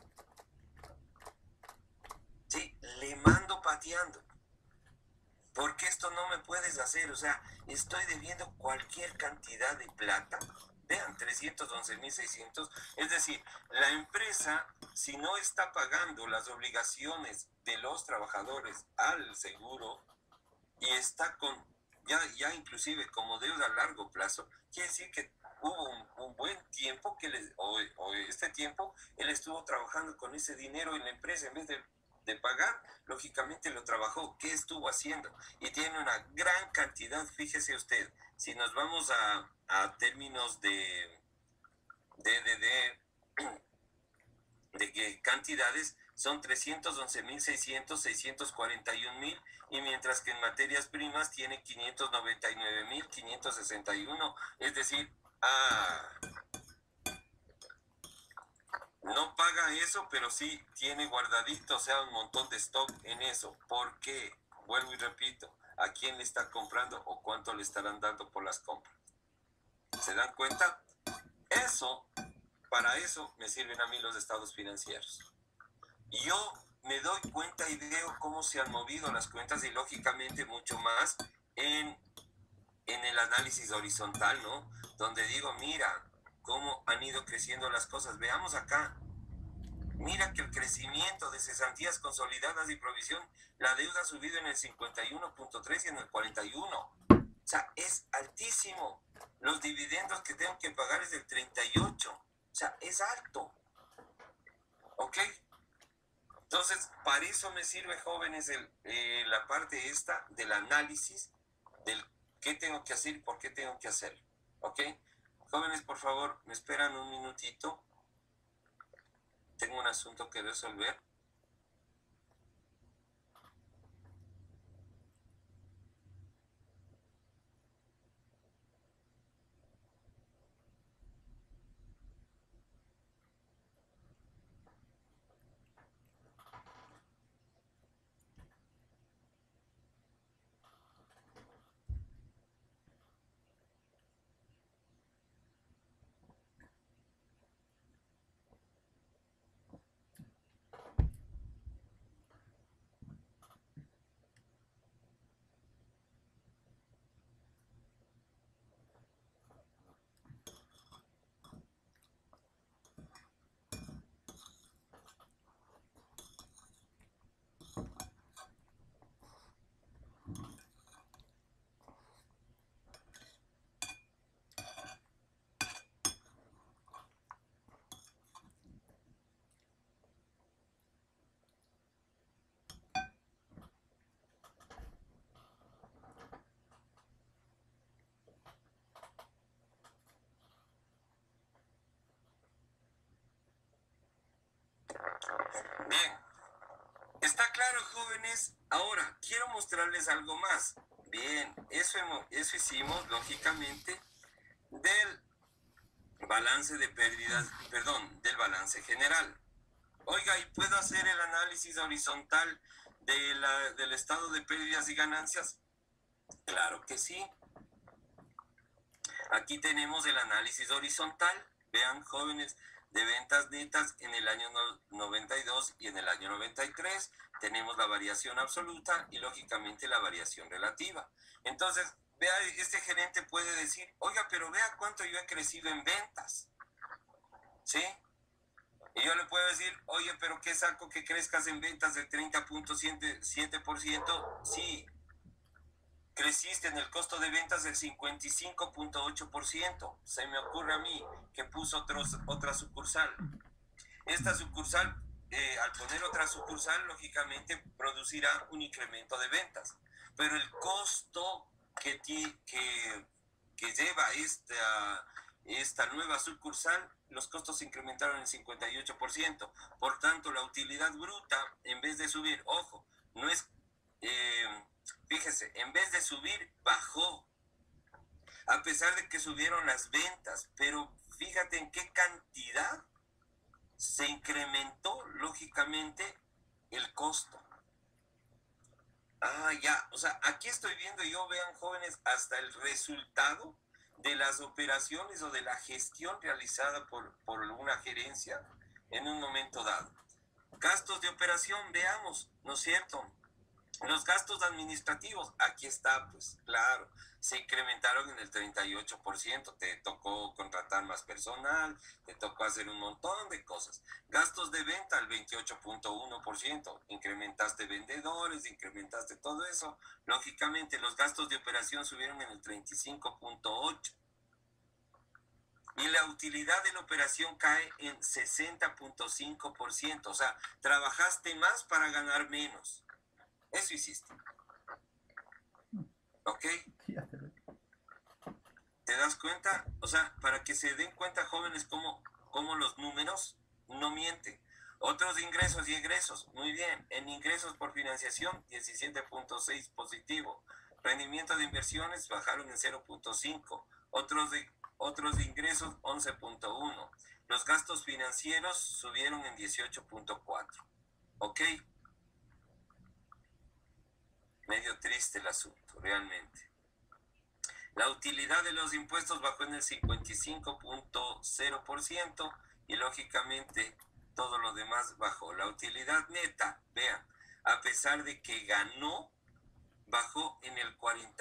Sí, le mando pateando. Porque esto no me puedes hacer. O sea, estoy debiendo cualquier cantidad de plata. Vean, 311.600. Es decir, la empresa, si no está pagando las obligaciones de los trabajadores al seguro y está con ya inclusive como deuda a largo plazo, quiere decir que hubo un buen tiempo o este tiempo él estuvo trabajando con ese dinero en la empresa. En vez de pagar, lógicamente lo trabajó. ¿Qué estuvo haciendo? Y tiene una gran cantidad. Fíjese usted, si nos vamos a términos de cantidades, son 311.600, 641.000, y mientras que en materias primas tiene 599.561. Es decir, no paga eso, pero sí tiene guardadito, o sea, un montón de stock en eso. ¿Por qué? Vuelvo y repito, ¿a quién le está comprando o cuánto le estarán dando por las compras? ¿Se dan cuenta? Para eso me sirven a mí los estados financieros. Y yo me doy cuenta y veo cómo se han movido las cuentas y lógicamente mucho más en el análisis horizontal, ¿no? Donde digo, mira cómo han ido creciendo las cosas. Veamos acá. Mira que el crecimiento de cesantías consolidadas y provisión, la deuda ha subido en el 51.3 y en el 41. O sea, es altísimo. Los dividendos que tengo que pagar es del 38. O sea, es alto. ¿Ok? Entonces, para eso me sirve, jóvenes, la parte esta del análisis del qué tengo que hacer y por qué tengo que hacerlo. ¿Ok? Jóvenes, por favor, me esperan un minutito. Tengo un asunto que resolver. Bien, ¿está claro, jóvenes? Ahora, quiero mostrarles algo más. Bien, eso hicimos, lógicamente, del balance de pérdidas, perdón, del balance general. Oiga, ¿y puedo hacer el análisis horizontal del estado de pérdidas y ganancias? Claro que sí. Aquí tenemos el análisis horizontal. Vean, jóvenes, de ventas netas en el año 92 y en el año 93. Tenemos la variación absoluta y, lógicamente, la variación relativa. Entonces, vea, este gerente puede decir, oiga, pero vea cuánto yo he crecido en ventas. ¿Sí? Y yo le puedo decir, oye, pero ¿qué saco que crezcas en ventas del 30.7%? Sí, creciste en el costo de ventas del 55.8%. Se me ocurre a mí que puso otra sucursal. Esta sucursal, al poner otra sucursal, lógicamente producirá un incremento de ventas. Pero el costo que lleva esta nueva sucursal, los costos se incrementaron en 58%. Por tanto, la utilidad bruta, en vez de subir, ojo, no es, fíjese, en vez de subir, bajó. A pesar de que subieron las ventas, pero fíjate en qué cantidad se incrementó, lógicamente, el costo. Ah, ya, o sea, aquí estoy viendo yo, vean, jóvenes, hasta el resultado de las operaciones o de la gestión realizada por una gerencia en un momento dado. Gastos de operación, veamos, ¿no es cierto? Los gastos administrativos, aquí está, pues claro, se incrementaron en el 38%, te tocó contratar más personal, te tocó hacer un montón de cosas. Gastos de venta, el 28.1%, incrementaste vendedores, incrementaste todo eso. Lógicamente, los gastos de operación subieron en el 35.8%. Y la utilidad de la operación cae en 60.5%, o sea, trabajaste más para ganar menos. Eso hiciste. ¿Ok? ¿Te das cuenta? O sea, para que se den cuenta, jóvenes, cómo los números no mienten. Otros ingresos y egresos. Muy bien. En ingresos por financiación, 17.6 positivo. Rendimiento de inversiones bajaron en 0.5. Otros de ingresos, 11.1. Los gastos financieros subieron en 18.4. ¿Ok? Medio triste el asunto, realmente. La utilidad de los impuestos bajó en el 55.0% y, lógicamente, todo lo demás bajó. La utilidad neta, vean, a pesar de que ganó, bajó en el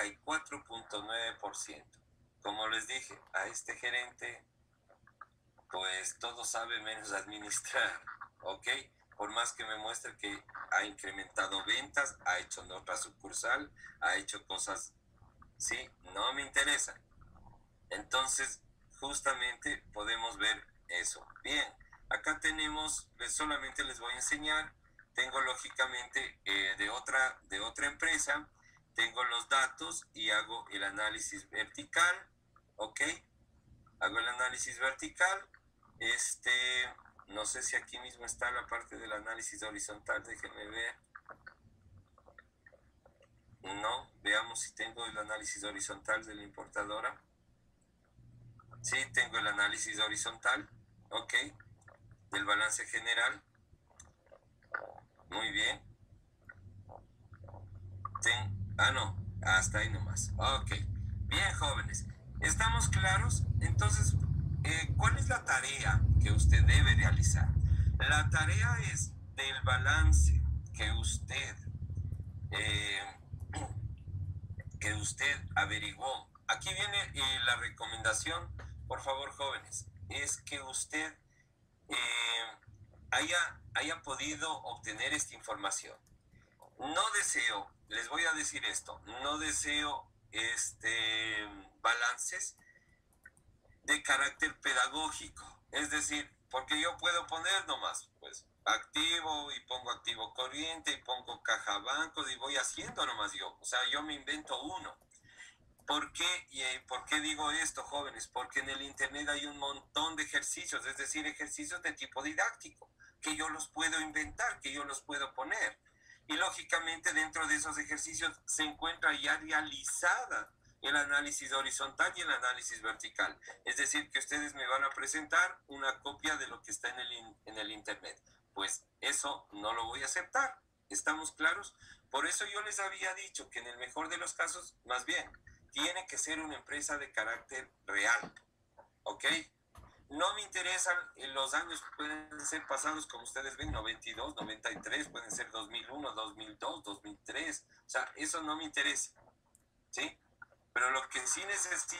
44.9%. Como les dije, a este gerente, pues todo sabe menos administrar, ¿ok? Por más que me muestre que ha incrementado ventas, ha hecho otra sucursal, ha hecho cosas, sí, no me interesa. Entonces, justamente podemos ver eso. Bien, acá tenemos, solamente les voy a enseñar, tengo lógicamente de otra empresa, tengo los datos y hago el análisis vertical, ¿ok? Hago el análisis vertical, no sé si aquí mismo está la parte del análisis horizontal, déjenme ver. No, veamos si tengo el análisis horizontal de la importadora. Sí, tengo el análisis horizontal, ok, del balance general. Muy bien. No, hasta ahí nomás. Ok, bien, jóvenes. ¿Estamos claros? Entonces, ¿cuál es la tarea que usted debe realizar? La tarea es del balance que usted averiguó. Aquí viene la recomendación, por favor, jóvenes, es que usted haya podido obtener esta información. No deseo, les voy a decir esto, no deseo balances de carácter pedagógico, es decir, porque yo puedo poner nomás, pues, activo y pongo activo corriente y pongo caja bancos y voy haciendo nomás yo, o sea, yo me invento uno. ¿Por qué? ¿Por qué digo esto, jóvenes? Porque en el internet hay un montón de ejercicios, es decir, ejercicios de tipo didáctico. que yo los puedo inventar, que yo los puedo poner. Y lógicamente dentro de esos ejercicios se encuentra ya realizada el análisis horizontal y el análisis vertical. Es decir, que ustedes me van a presentar una copia de lo que está en el internet. Pues eso no lo voy a aceptar. ¿Estamos claros? Por eso yo les había dicho que en el mejor de los casos, más bien, tiene que ser una empresa de carácter real. ¿Ok? No me interesan los años, pueden ser pasados como ustedes ven, 92, 93, pueden ser 2001, 2002, 2003. O sea, eso no me interesa. ¿Sí? Pero lo que sí necesito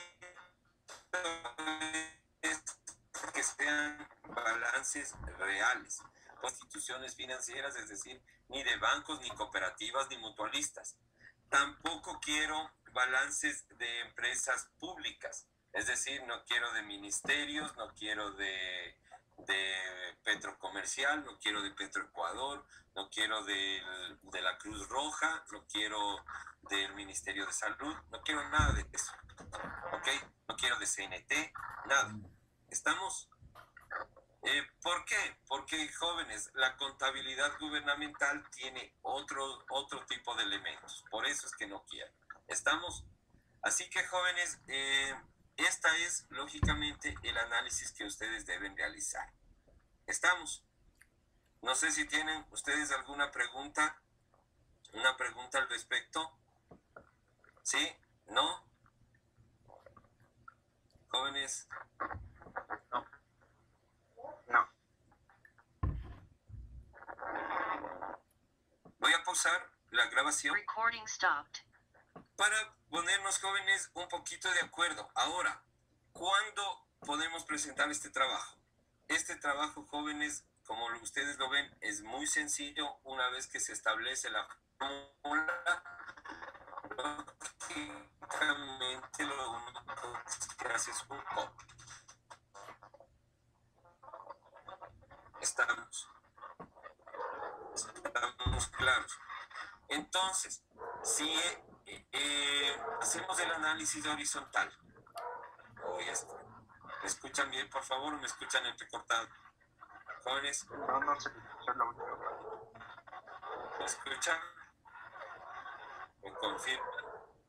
es que sean balances reales. Constituciones financieras, es decir, ni de bancos, ni cooperativas, ni mutualistas. Tampoco quiero balances de empresas públicas. Es decir, no quiero de ministerios, no quiero de Petrocomercial, no quiero de Petroecuador, no quiero de la Cruz Roja, no quiero del Ministerio de Salud, no quiero nada de eso. ¿Ok? No quiero de CNT, nada. ¿Estamos? ¿Por qué? Porque, jóvenes, la contabilidad gubernamental tiene otro tipo de elementos. Por eso es que no quiero. ¿Estamos? Así que, jóvenes, esta es, lógicamente, el análisis que ustedes deben realizar. ¿Estamos? No sé si tienen ustedes alguna pregunta, una pregunta al respecto. ¿Sí? ¿No? Jóvenes. No. Voy a pausar la grabación Recording stopped. para ponernos, jóvenes, un poquito de acuerdo. Ahora, ¿cuándo podemos presentar este trabajo? Este trabajo, jóvenes, como ustedes lo ven, es muy sencillo. Una vez que se establece la fórmula, lógicamente lo único que hace es un copy. Estamos claros. Entonces, si hacemos el análisis horizontal, ¿me escuchan bien, por favor, o me escuchan entrecortado? Jóvenes, No se escucha la última parte. ¿me escuchan? ¿Me confirman?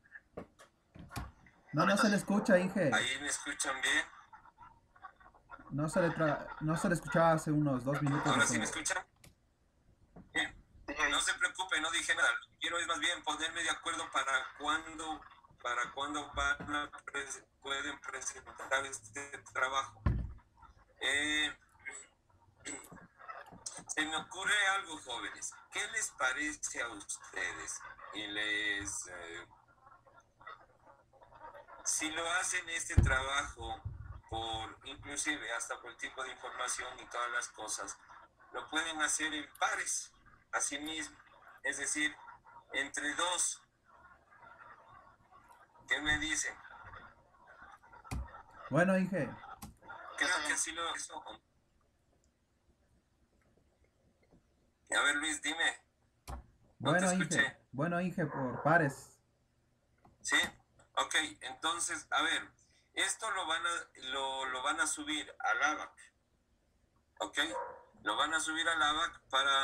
No se le escucha, Inge. ¿Ahí me escuchan bien? No se le escuchaba hace unos 2 minutos. ¿Ahora o sí me como- escuchan? Bien. No se preocupe, no dije nada. Lo que quiero es más bien ponerme de acuerdo para cuándo pueden presentar este trabajo. Se me ocurre algo, jóvenes. ¿Qué les parece a ustedes? Si lo hacen este trabajo inclusive hasta por el tipo de información y todas las cosas, lo pueden hacer en pares, así mismo. Es decir, entre dos. ¿Qué me dicen? Bueno, Inge. Creo que así lo hizo. A ver, Luis, dime. No te escuché. Bueno, Inge, por pares. ¿Sí? Ok, entonces, a ver, esto lo van a subir al ABAC. ¿Ok? Lo van a subir al ABAC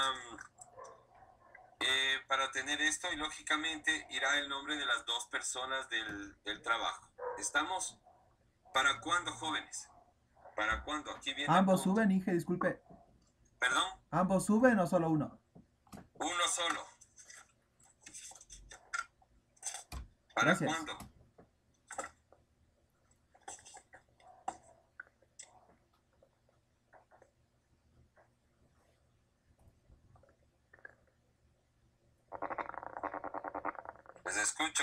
para tener esto y lógicamente irá el nombre de las dos personas del trabajo. ¿Estamos? ¿Para cuándo, jóvenes? ¿Para cuándo? Aquí viene. Ambos suben, Inge, disculpe. ¿Perdón? ¿Ambos suben o solo uno? Uno solo. ¿Para Gracias. cuándo? Les escucho.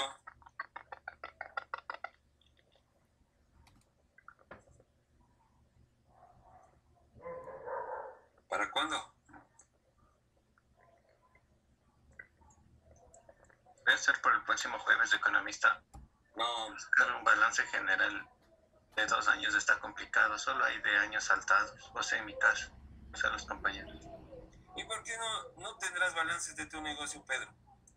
¿Para cuándo? Debe ser por el próximo jueves, economista. No, Buscar un balance general de 2 años está complicado. Solo hay de años saltados. O sea, en mi caso. O sea, los compañeros. ¿y por qué no tendrás balances de tu negocio, Pedro?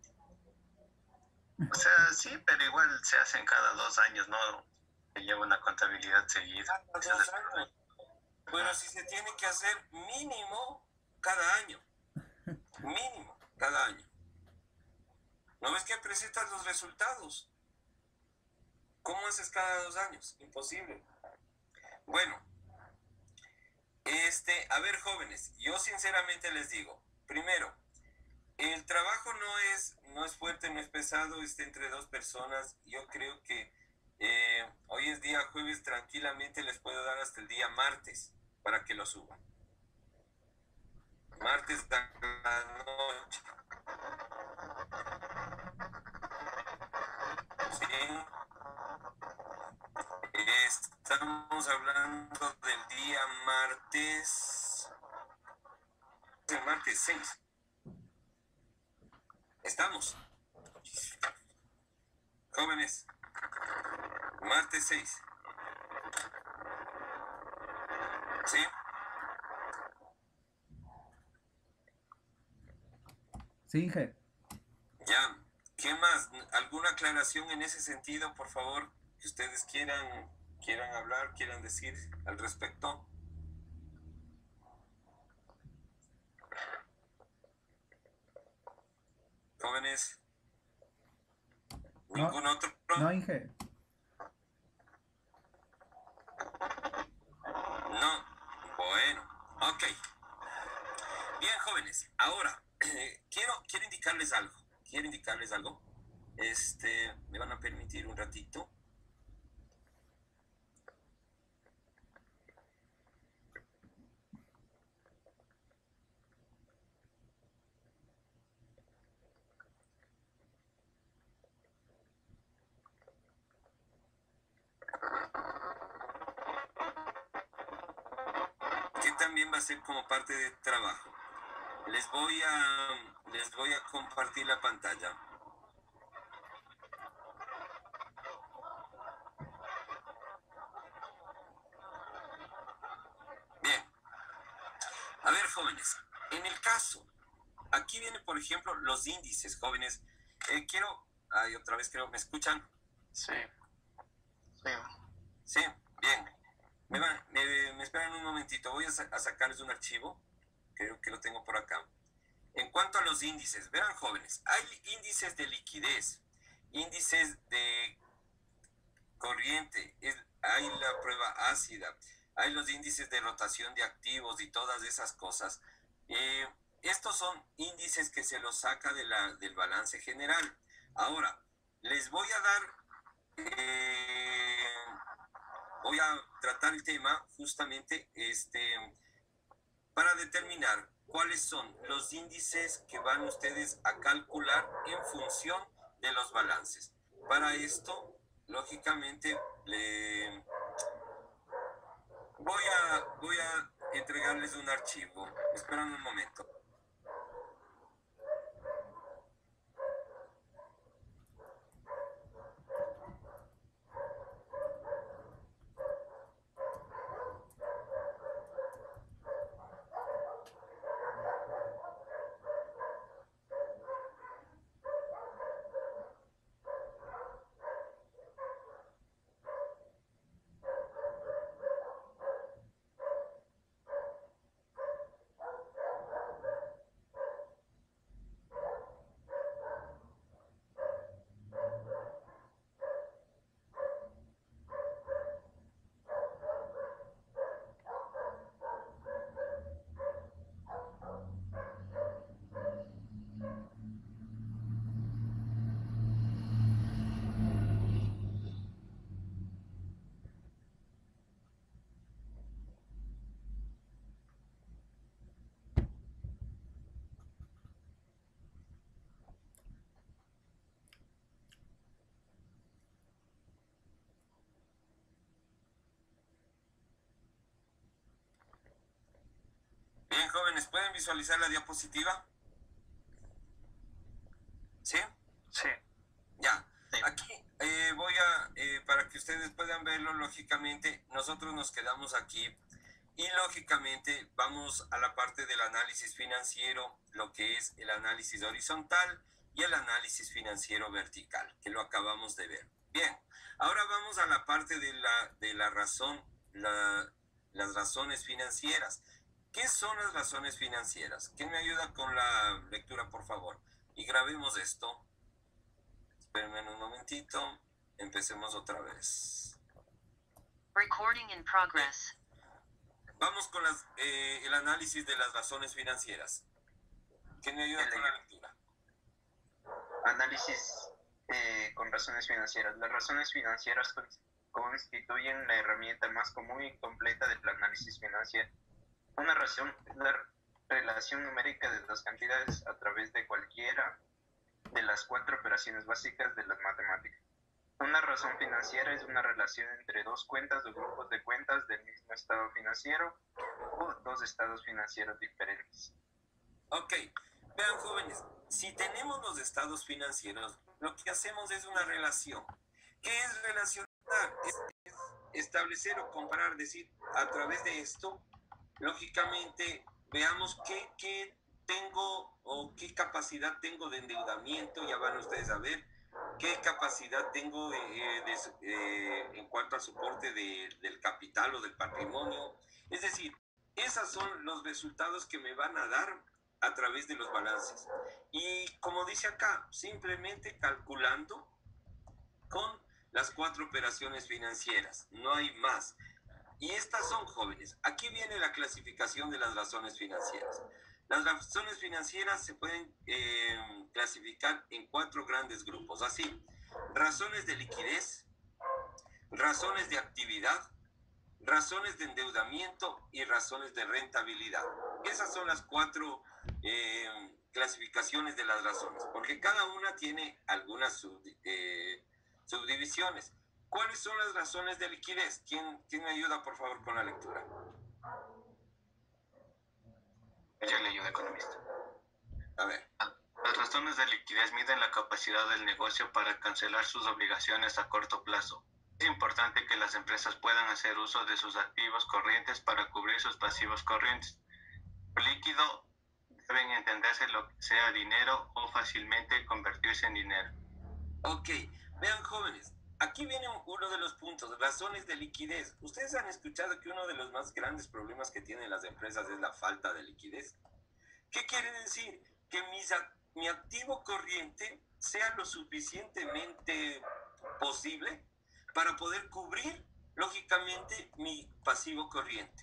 O sea, sí, pero igual se hacen cada 2 años, ¿no? Se lleva una contabilidad seguida. Cada 2 años. Pero si se tiene que hacer mínimo cada año, mínimo cada año. ¿No ves que presentas los resultados? ¿Cómo haces cada 2 años? Imposible. Bueno, a ver, jóvenes, yo sinceramente les digo, primero, el trabajo no es fuerte, no es pesado, está entre 2 personas. Yo creo que hoy es día jueves, tranquilamente les puedo dar hasta el día martes para que lo suban. Martes de la noche. Sí. Estamos hablando del día martes. El martes 6. Estamos. Jóvenes. Martes 6. ¿Sí? Sí, Inge. Ya. ¿Qué más? ¿Alguna aclaración en ese sentido, por favor? Que ustedes quieran hablar, quieran decir al respecto. Jóvenes. ¿Ningún otro? No, Inge. No. Bueno. Ok. Bien, jóvenes. Ahora, quiero indicarles algo. Quiero indicarles algo. ¿Me van a permitir un ratito? Que también va a ser como parte del trabajo. Les voy a compartir la pantalla. Bien. A ver, jóvenes, en el caso, aquí viene, por ejemplo, los índices, jóvenes. Otra vez creo, ¿me escuchan? Sí. Sí. Sí, bien. Me esperan un momentito, voy a sacarles un archivo, creo que lo tengo por acá. En cuanto a los índices, verán, jóvenes, hay índices de liquidez, índices de corriente, hay la prueba ácida, hay los índices de rotación de activos y todas esas cosas. Estos son índices que se los saca del balance general. Ahora, les voy a dar, voy a tratar el tema justamente para determinar cuáles son los índices que van ustedes a calcular en función de los balances. Para esto, lógicamente, voy a entregarles un archivo. Esperan un momento. Bien, jóvenes, ¿pueden visualizar la diapositiva? ¿Sí? Sí. Ya. Sí. Aquí para que ustedes puedan verlo, lógicamente, nosotros nos quedamos aquí y lógicamente vamos a la parte del análisis financiero, lo que es el análisis horizontal y el análisis financiero vertical, que lo acabamos de ver. Bien, ahora vamos a la parte de la razón, las razones financieras. ¿Qué son las razones financieras? ¿Quién me ayuda con la lectura, por favor? Y grabemos esto. Espérenme un momentito. Empecemos otra vez. Recording in progress. Vamos con el análisis de las razones financieras. ¿Quién me ayuda con la lectura? Análisis con razones financieras. Las razones financieras constituyen la herramienta más común y completa del análisis financiero. Una razón es la relación numérica de las cantidades a través de cualquiera de las 4 operaciones básicas de las matemáticas. Una razón financiera es una relación entre dos cuentas o grupos de cuentas del mismo estado financiero o dos estados financieros diferentes. Ok, vean jóvenes, si tenemos los estados financieros, lo que hacemos es una relación. ¿Qué es relacionar? Es establecer o comparar, decir, a través de esto, lógicamente, veamos qué tengo o qué capacidad tengo de endeudamiento, ya van ustedes a ver, qué capacidad tengo en cuanto al soporte del capital o del patrimonio. Es decir, esos son los resultados que me van a dar a través de los balances. Y como dice acá, simplemente calculando con las 4 operaciones financieras, no hay más. Y estas son jóvenes. Aquí viene la clasificación de las razones financieras. Las razones financieras se pueden clasificar en 4 grandes grupos. Así, razones de liquidez, razones de actividad, razones de endeudamiento y razones de rentabilidad. Esas son las 4 clasificaciones de las razones, porque cada una tiene algunas subdivisiones. ¿Cuáles son las razones de liquidez? ¿Quién me ayuda, por favor, con la lectura? Yo le ayudo, economista. A ver. Las razones de liquidez miden la capacidad del negocio para cancelar sus obligaciones a corto plazo. Es importante que las empresas puedan hacer uso de sus activos corrientes para cubrir sus pasivos corrientes. Por líquido deben entenderse lo que sea dinero o fácilmente convertirse en dinero. Ok, vean jóvenes, aquí viene uno de los puntos, razones de liquidez. Ustedes han escuchado que uno de los más grandes problemas que tienen las empresas es la falta de liquidez. ¿Qué quiere decir? Que mi activo corriente sea lo suficientemente posible para poder cubrir, lógicamente, mi pasivo corriente.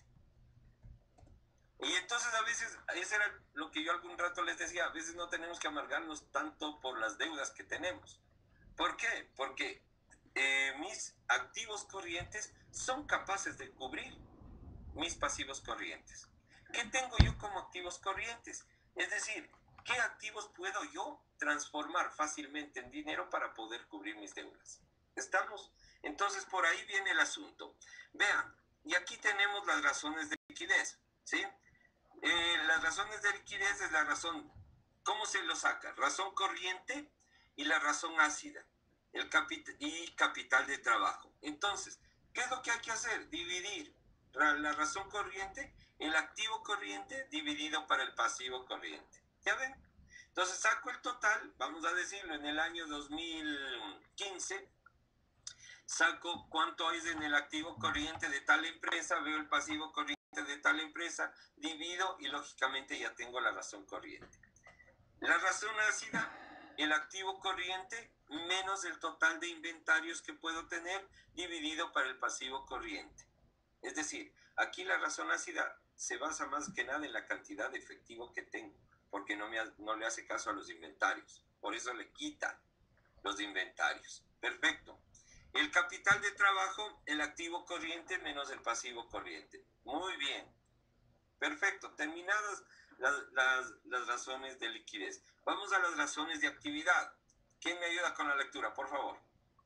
Y entonces a veces, eso era lo que yo algún rato les decía, a veces no tenemos que amargarnos tanto por las deudas que tenemos. ¿Por qué? Porque mis activos corrientes son capaces de cubrir mis pasivos corrientes. ¿Qué tengo yo como activos corrientes? Es decir, ¿qué activos puedo yo transformar fácilmente en dinero para poder cubrir mis deudas? ¿Estamos? Entonces por ahí viene el asunto. Vean, y aquí tenemos las razones de liquidez, ¿sí? Las razones de liquidez es la razón, ¿cómo se lo saca? Razón corriente y la razón ácida, y capital de trabajo. Entonces, ¿qué es lo que hay que hacer? Dividir la razón corriente, el activo corriente dividido para el pasivo corriente. ¿Ya ven? Entonces saco el total, vamos a decirlo, en el año 2015, saco cuánto es en el activo corriente de tal empresa, veo el pasivo corriente de tal empresa, divido y lógicamente ya tengo la razón corriente. La razón ácida, el activo corriente menos el total de inventarios que puedo tener dividido para el pasivo corriente. Es decir, aquí la razón ácida se basa más que nada en la cantidad de efectivo que tengo, porque no le hace caso a los inventarios. Por eso le quita los inventarios. Perfecto. El capital de trabajo, el activo corriente menos el pasivo corriente. Muy bien. Perfecto. Terminadas las razones de liquidez. Vamos a las razones de actividad. ¿Quién me ayuda con la lectura, por favor?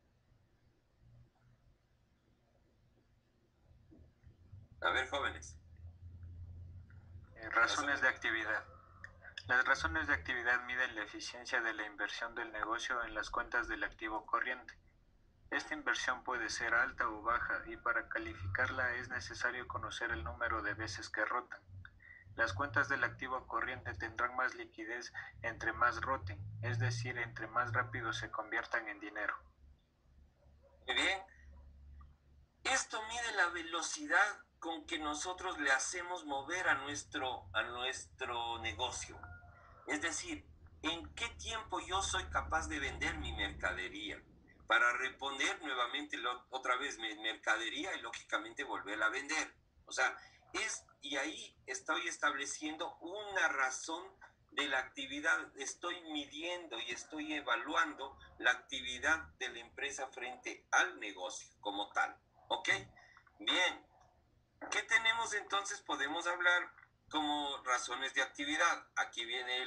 A ver, jóvenes. Razones de actividad. Las razones de actividad miden la eficiencia de la inversión del negocio en las cuentas del activo corriente. Esta inversión puede ser alta o baja y para calificarla es necesario conocer el número de veces que rotan. Las cuentas del activo corriente tendrán más liquidez entre más roten, es decir, entre más rápido se conviertan en dinero. Muy bien. Esto mide la velocidad con que nosotros le hacemos mover a nuestro negocio. Es decir, ¿en qué tiempo yo soy capaz de vender mi mercadería? Para reponer nuevamente otra vez mi mercadería y lógicamente volverla a vender. O sea, y ahí estoy estableciendo una razón de la actividad, estoy midiendo y estoy evaluando la actividad de la empresa frente al negocio como tal. ¿Ok? Bien. ¿Qué tenemos entonces? Podemos hablar como razones de actividad. Aquí viene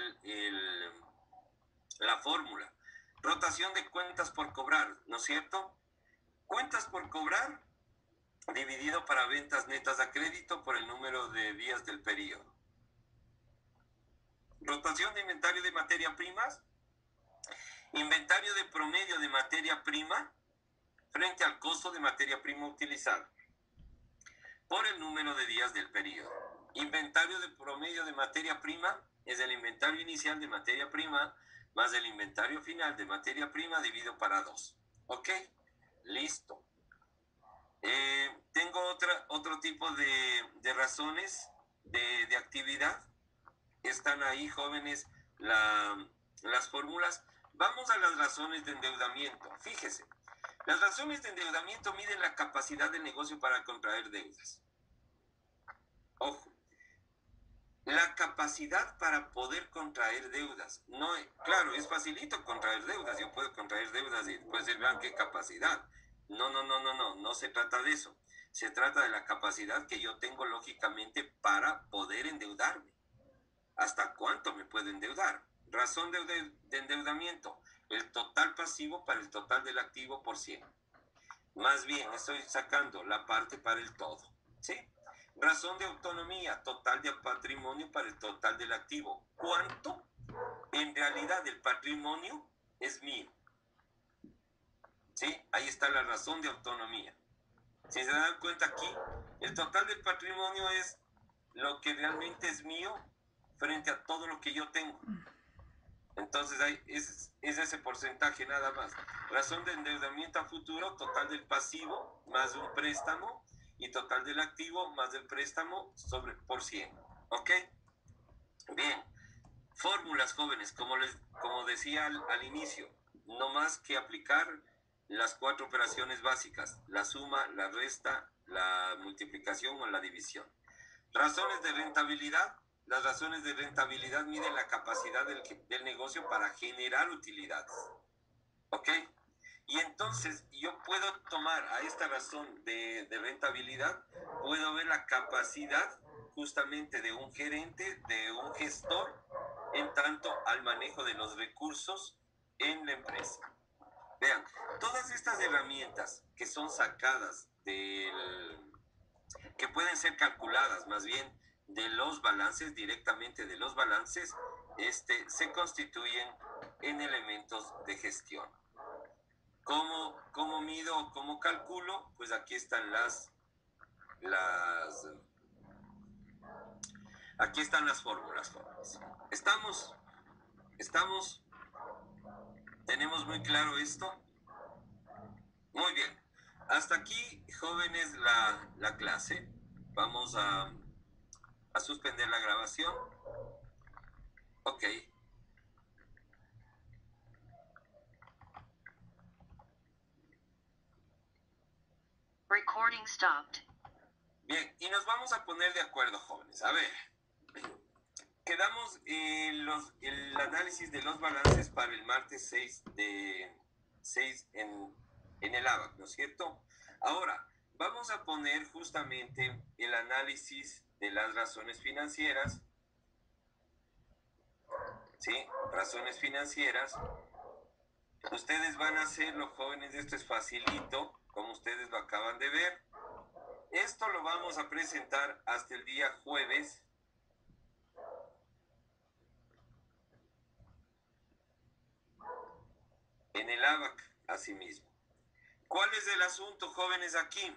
la fórmula. Rotación de cuentas por cobrar, ¿no es cierto? Cuentas por cobrar dividido para ventas netas a crédito por el número de días del periodo. Rotación de inventario de materia primas. Inventario de promedio de materia prima frente al costo de materia prima utilizada por el número de días del periodo. Inventario de promedio de materia prima es el inventario inicial de materia prima más el inventario final de materia prima dividido para 2. ¿Ok? Listo. Tengo otro tipo de razones de actividad. Están ahí, jóvenes, las fórmulas. Vamos a las razones de endeudamiento. Fíjese, las razones de endeudamiento miden la capacidad del negocio para contraer deudas. Ojo, la capacidad para poder contraer deudas. No, claro, es facilito contraer deudas. Yo puedo contraer deudas y después vean qué capacidad. No se trata de eso. Se trata de la capacidad que yo tengo lógicamente para poder endeudarme. ¿Hasta cuánto me puedo endeudar? Razón de endeudamiento. El total pasivo para el total del activo por 100. Más bien, estoy sacando la parte para el todo. ¿Sí? Razón de autonomía. Total de patrimonio para el total del activo. ¿Cuánto? En realidad el patrimonio es mío. ¿Sí? Ahí está la razón de autonomía. Si se dan cuenta aquí, el total del patrimonio es lo que realmente es mío frente a todo lo que yo tengo. Entonces ahí es ese porcentaje nada más. Razón de endeudamiento a futuro, total del pasivo más un préstamo y total del activo más el préstamo por 100. ¿Ok? Bien. Fórmulas, jóvenes, como decía al inicio, no más que aplicar las 4 operaciones básicas: la suma, la resta, la multiplicación o la división. Razones de rentabilidad. Las razones de rentabilidad miden la capacidad del negocio para generar utilidades. ¿Ok? Y entonces yo puedo tomar a esta razón de rentabilidad, puedo ver la capacidad justamente de un gerente, de un gestor, en tanto al manejo de los recursos en la empresa. Vean, todas estas herramientas que son sacadas que pueden ser calculadas más bien de los balances, directamente de los balances, se constituyen en elementos de gestión. ¿Cómo mido o cómo calculo? Pues aquí están aquí están las fórmulas, jóvenes. ¿Estamos? ¿Tenemos muy claro esto? Muy bien. Hasta aquí, jóvenes, la clase. Vamos a suspender la grabación. Ok. Recording stopped. Bien, y nos vamos a poner de acuerdo, jóvenes. A ver, quedamos el análisis de los balances para el martes 6 en el ABAC, ¿no es cierto? Ahora, vamos a poner justamente el análisis de las razones financieras. ¿Sí? Razones financieras. Ustedes van a hacerlo, jóvenes, esto es facilito, como ustedes lo acaban de ver. Esto lo vamos a presentar hasta el día jueves. En el ABAC, asimismo. ¿Cuál es el asunto, jóvenes, aquí?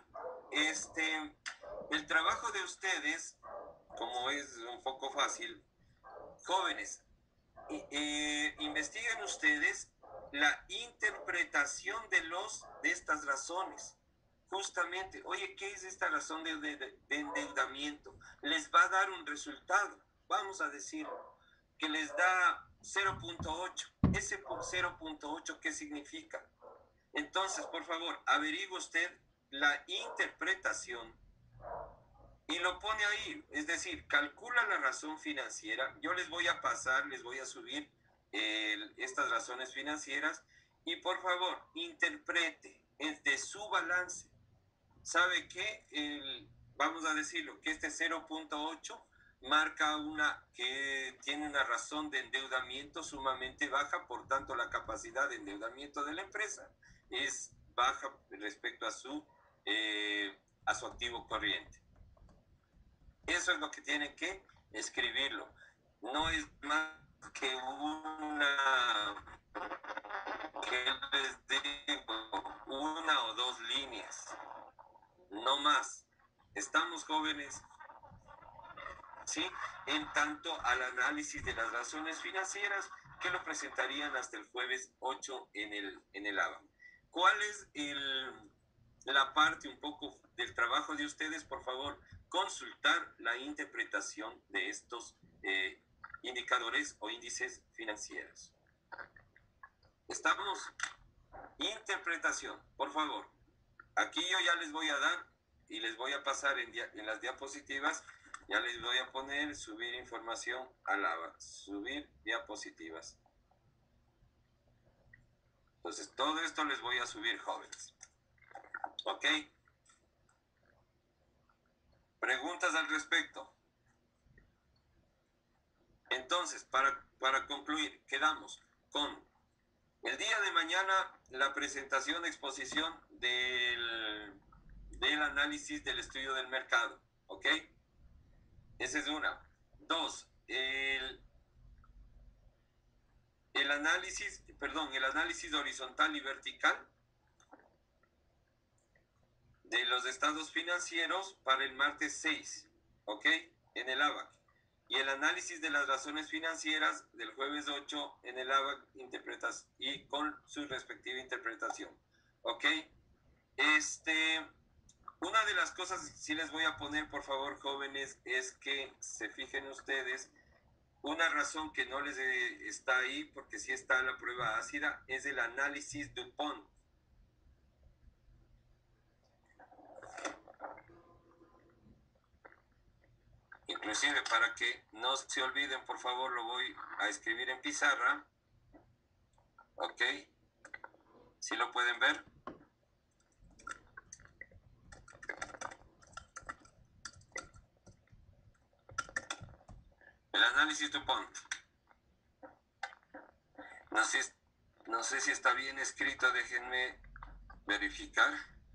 El trabajo de ustedes, como es un poco fácil, jóvenes, investiguen ustedes la interpretación de estas razones. justamente, oye, ¿qué es esta razón de endeudamiento? Les va a dar un resultado. Vamos a decir que les da 0.8. Ese 0.8, ¿qué significa? Entonces, por favor, averigüe usted la interpretación y lo pone ahí. Es decir, calcula la razón financiera. Yo les voy a pasar, les voy a subir estas razones financieras y por favor, interprete de su balance. ¿Sabe qué? Vamos a decirlo, que este 0.8 marca que tiene una razón de endeudamiento sumamente baja, por tanto la capacidad de endeudamiento de la empresa es baja respecto a su activo corriente. Eso es lo que tienen que escribirlo. No es más que les digo, una o dos líneas, no más. Estamos jóvenes, ¿sí? En tanto al análisis de las razones financieras que lo presentarían hasta el jueves 8 en el ABA. ¿Cuál es la parte un poco del trabajo de ustedes? Por favor, consultar la interpretación de estos indicadores o índices financieros. ¿Estamos? Interpretación, por favor. Aquí yo ya les voy a dar y les voy a pasar en las diapositivas, ya les voy a poner subir información al ABA, subir diapositivas. Entonces, todo esto les voy a subir, jóvenes. ¿Ok? ¿Preguntas al respecto? Entonces, para concluir, quedamos con el día de mañana la presentación, exposición del análisis del estudio del mercado. ¿Ok? Esa es una. Dos, el análisis horizontal y vertical de los estados financieros para el martes 6, ¿ok? En el ABAC. Y el análisis de las razones financieras del jueves 8 en el ABAC y con su respectiva interpretación, ¿ok? Una de las cosas sí les voy a poner, por favor, jóvenes, es que se fijen ustedes, una razón que no les está ahí, porque sí está en la prueba ácida, es el análisis DuPont. Inclusive, para que no se olviden, por favor, lo voy a escribir en pizarra. ¿Ok? ¿Sí lo pueden ver? El análisis DuPont. No sé si está bien escrito, déjenme verificar.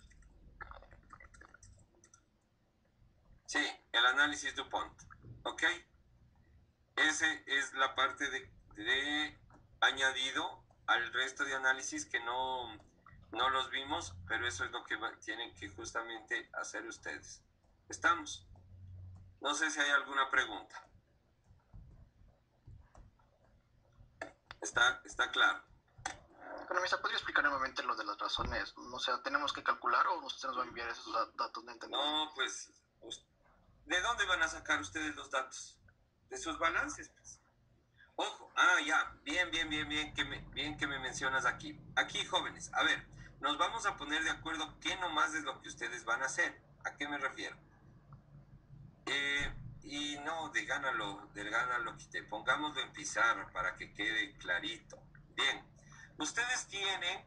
Sí, el análisis DuPont. ¿Ok? Ese es la parte de añadido al resto de análisis que no los vimos, pero eso es lo que tienen que justamente hacer ustedes. ¿Estamos? No sé si hay alguna pregunta. ¿Está claro? Economista, ¿podría explicar nuevamente lo de las razones? O sea, ¿tenemos que calcular o usted nos va a enviar esos datos de entendimiento? No, pues, ¿de dónde van a sacar ustedes los datos? De sus balances, pues. Ojo, ya, bien que me mencionas aquí. Aquí, jóvenes, a ver, nos vamos a poner de acuerdo qué nomás es lo que ustedes van a hacer. ¿A qué me refiero? Y no, del gana lo quité. Pongámoslo en pizarra para que quede clarito. Bien, ustedes tienen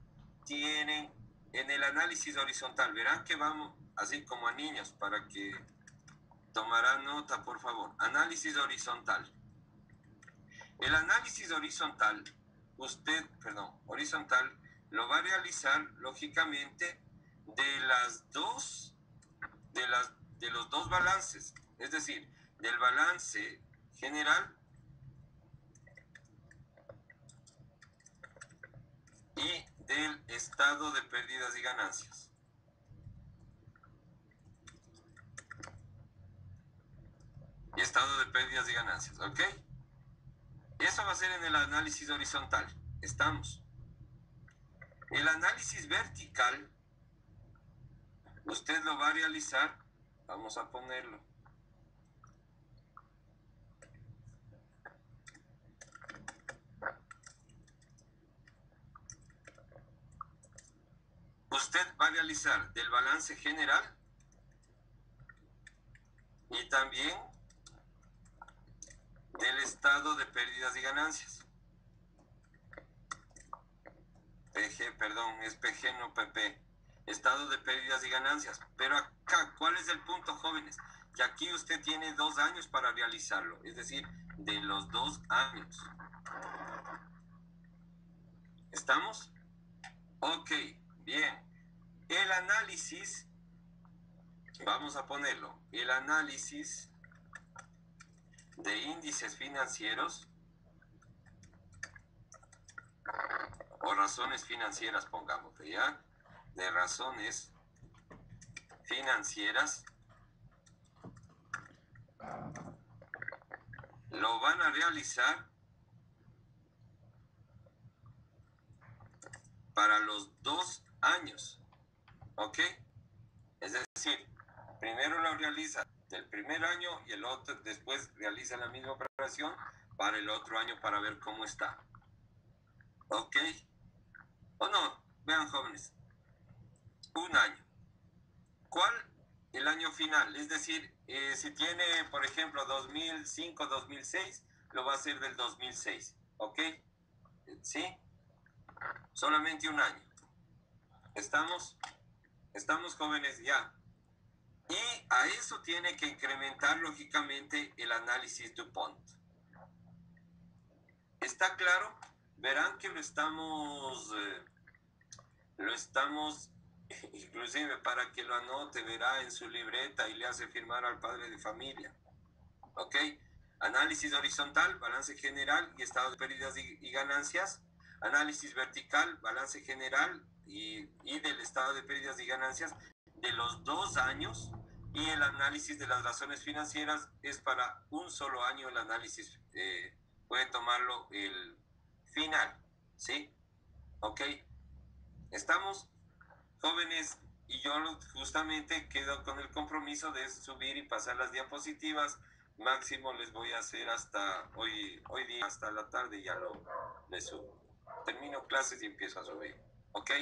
en el análisis horizontal, verán que vamos así como a niños para que tomarán nota, por favor. Análisis horizontal. El análisis horizontal, horizontal, lo va a realizar lógicamente de los dos balances, es decir, del balance general y del estado de pérdidas y ganancias. Y estado de pérdidas y ganancias, ¿ok? Eso va a ser en el análisis horizontal. ¿Estamos? El análisis vertical Usted lo va a realizar. Vamos a ponerlo. Usted va a realizar del balance general y también del estado de pérdidas y ganancias. PG, perdón, es PG, no PP. Estado de pérdidas y ganancias. Pero acá, ¿cuál es el punto, jóvenes? Que aquí usted tiene 2 años para realizarlo. Es decir, de los 2 años. ¿Estamos? Ok, bien. El análisis, vamos a ponerlo, el análisis de índices financieros o razones financieras, pongámoslo ya, de razones financieras, lo van a realizar para los 2 años, ¿ok? Es decir, primero lo realiza del primer año y el otro después realiza la misma operación para el otro año para ver cómo está, ¿ok? ¿O no? Vean, jóvenes, 1 año. ¿Cuál? El año final, es decir, si tiene, por ejemplo, 2005, 2006, lo va a hacer del 2006, ¿ok? ¿Sí? Solamente 1 año. ¿Estamos? Estamos, jóvenes, ya. Y a eso tiene que incrementar, lógicamente, el análisis DuPont. ¿Está claro? Verán que lo estamos, inclusive para que lo anote, verá en su libreta y le hace firmar al padre de familia. ¿Ok? Análisis horizontal, balance general y estado de pérdidas y ganancias. Análisis vertical, balance general y del estado de pérdidas y ganancias de los 2 años. Y el análisis de las razones financieras es para un solo año. El análisis puede tomarlo el final. ¿Sí? ¿Ok? ¿Estamos, jóvenes? Y yo justamente quedo con el compromiso de subir y pasar las diapositivas. Máximo les voy a hacer hasta hoy día, hasta la tarde ya les subo. Termino clases y empiezo a subir. ¿Ok?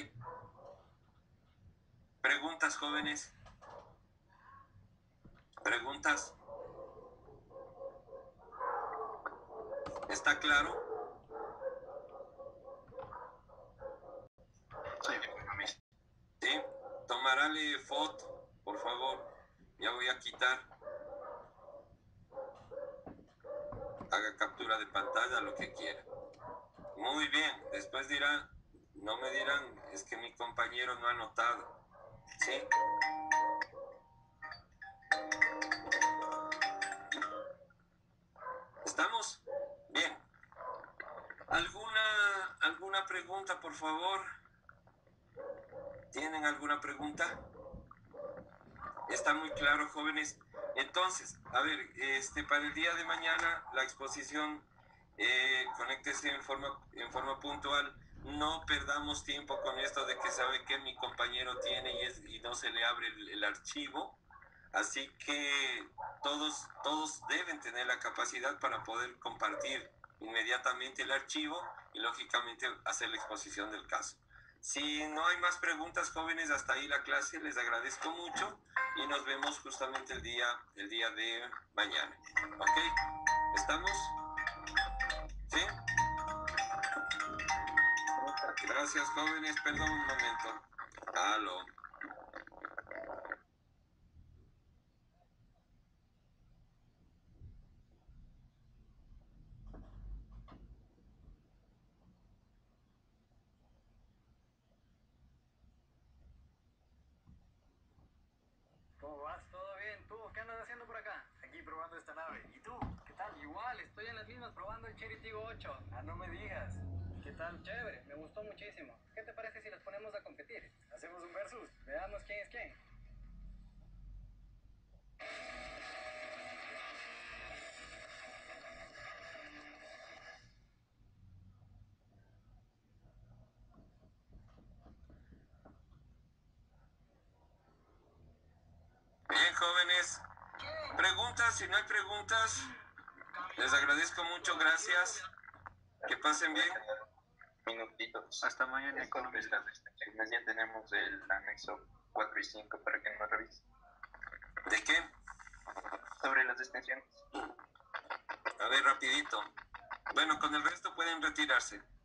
¿Preguntas, jóvenes? ¿Preguntas? ¿Está claro? Sí. Tomarle foto, por favor. Ya voy a quitar. Haga captura de pantalla, lo que quiera. Muy bien. Después dirán, no me dirán, es que mi compañero no ha anotado. ¿Sí? ¿Estamos? Bien. ¿Alguna pregunta, por favor? ¿Tienen alguna pregunta? ¿Está muy claro, jóvenes? Entonces, a ver, para el día de mañana, la exposición, conéctese en forma puntual. No perdamos tiempo con esto de que sabe que mi compañero tiene y no se le abre el archivo. Así que todos deben tener la capacidad para poder compartir inmediatamente el archivo y lógicamente hacer la exposición del caso. Si no hay más preguntas, jóvenes, hasta ahí la clase. Les agradezco mucho y nos vemos justamente el día de mañana. ¿Ok? ¿Estamos? ¿Sí? Gracias, jóvenes. Perdón un momento. Aló. ¿Cómo vas? ¿Todo bien? ¿Tú qué andas haciendo por acá? Aquí probando esta nave. ¿Y tú? ¿Qué tal? Igual, estoy en las mismas probando el Cherry Tiggo 8. Ah, no me digas. ¿Qué tal? Chévere, me gustó muchísimo. ¿Qué te parece si las ponemos a competir? Hacemos un versus, veamos quién es quién. jóvenes. Preguntas, si no hay preguntas, les agradezco mucho, gracias. Que pasen bien. Minutitos. Hasta mañana, Sobre economista. las extensiones, ya tenemos el anexo 4 y 5 para que nos revisen. ¿De qué? Sobre las extensiones. A ver, rapidito. Bueno, con el resto pueden retirarse.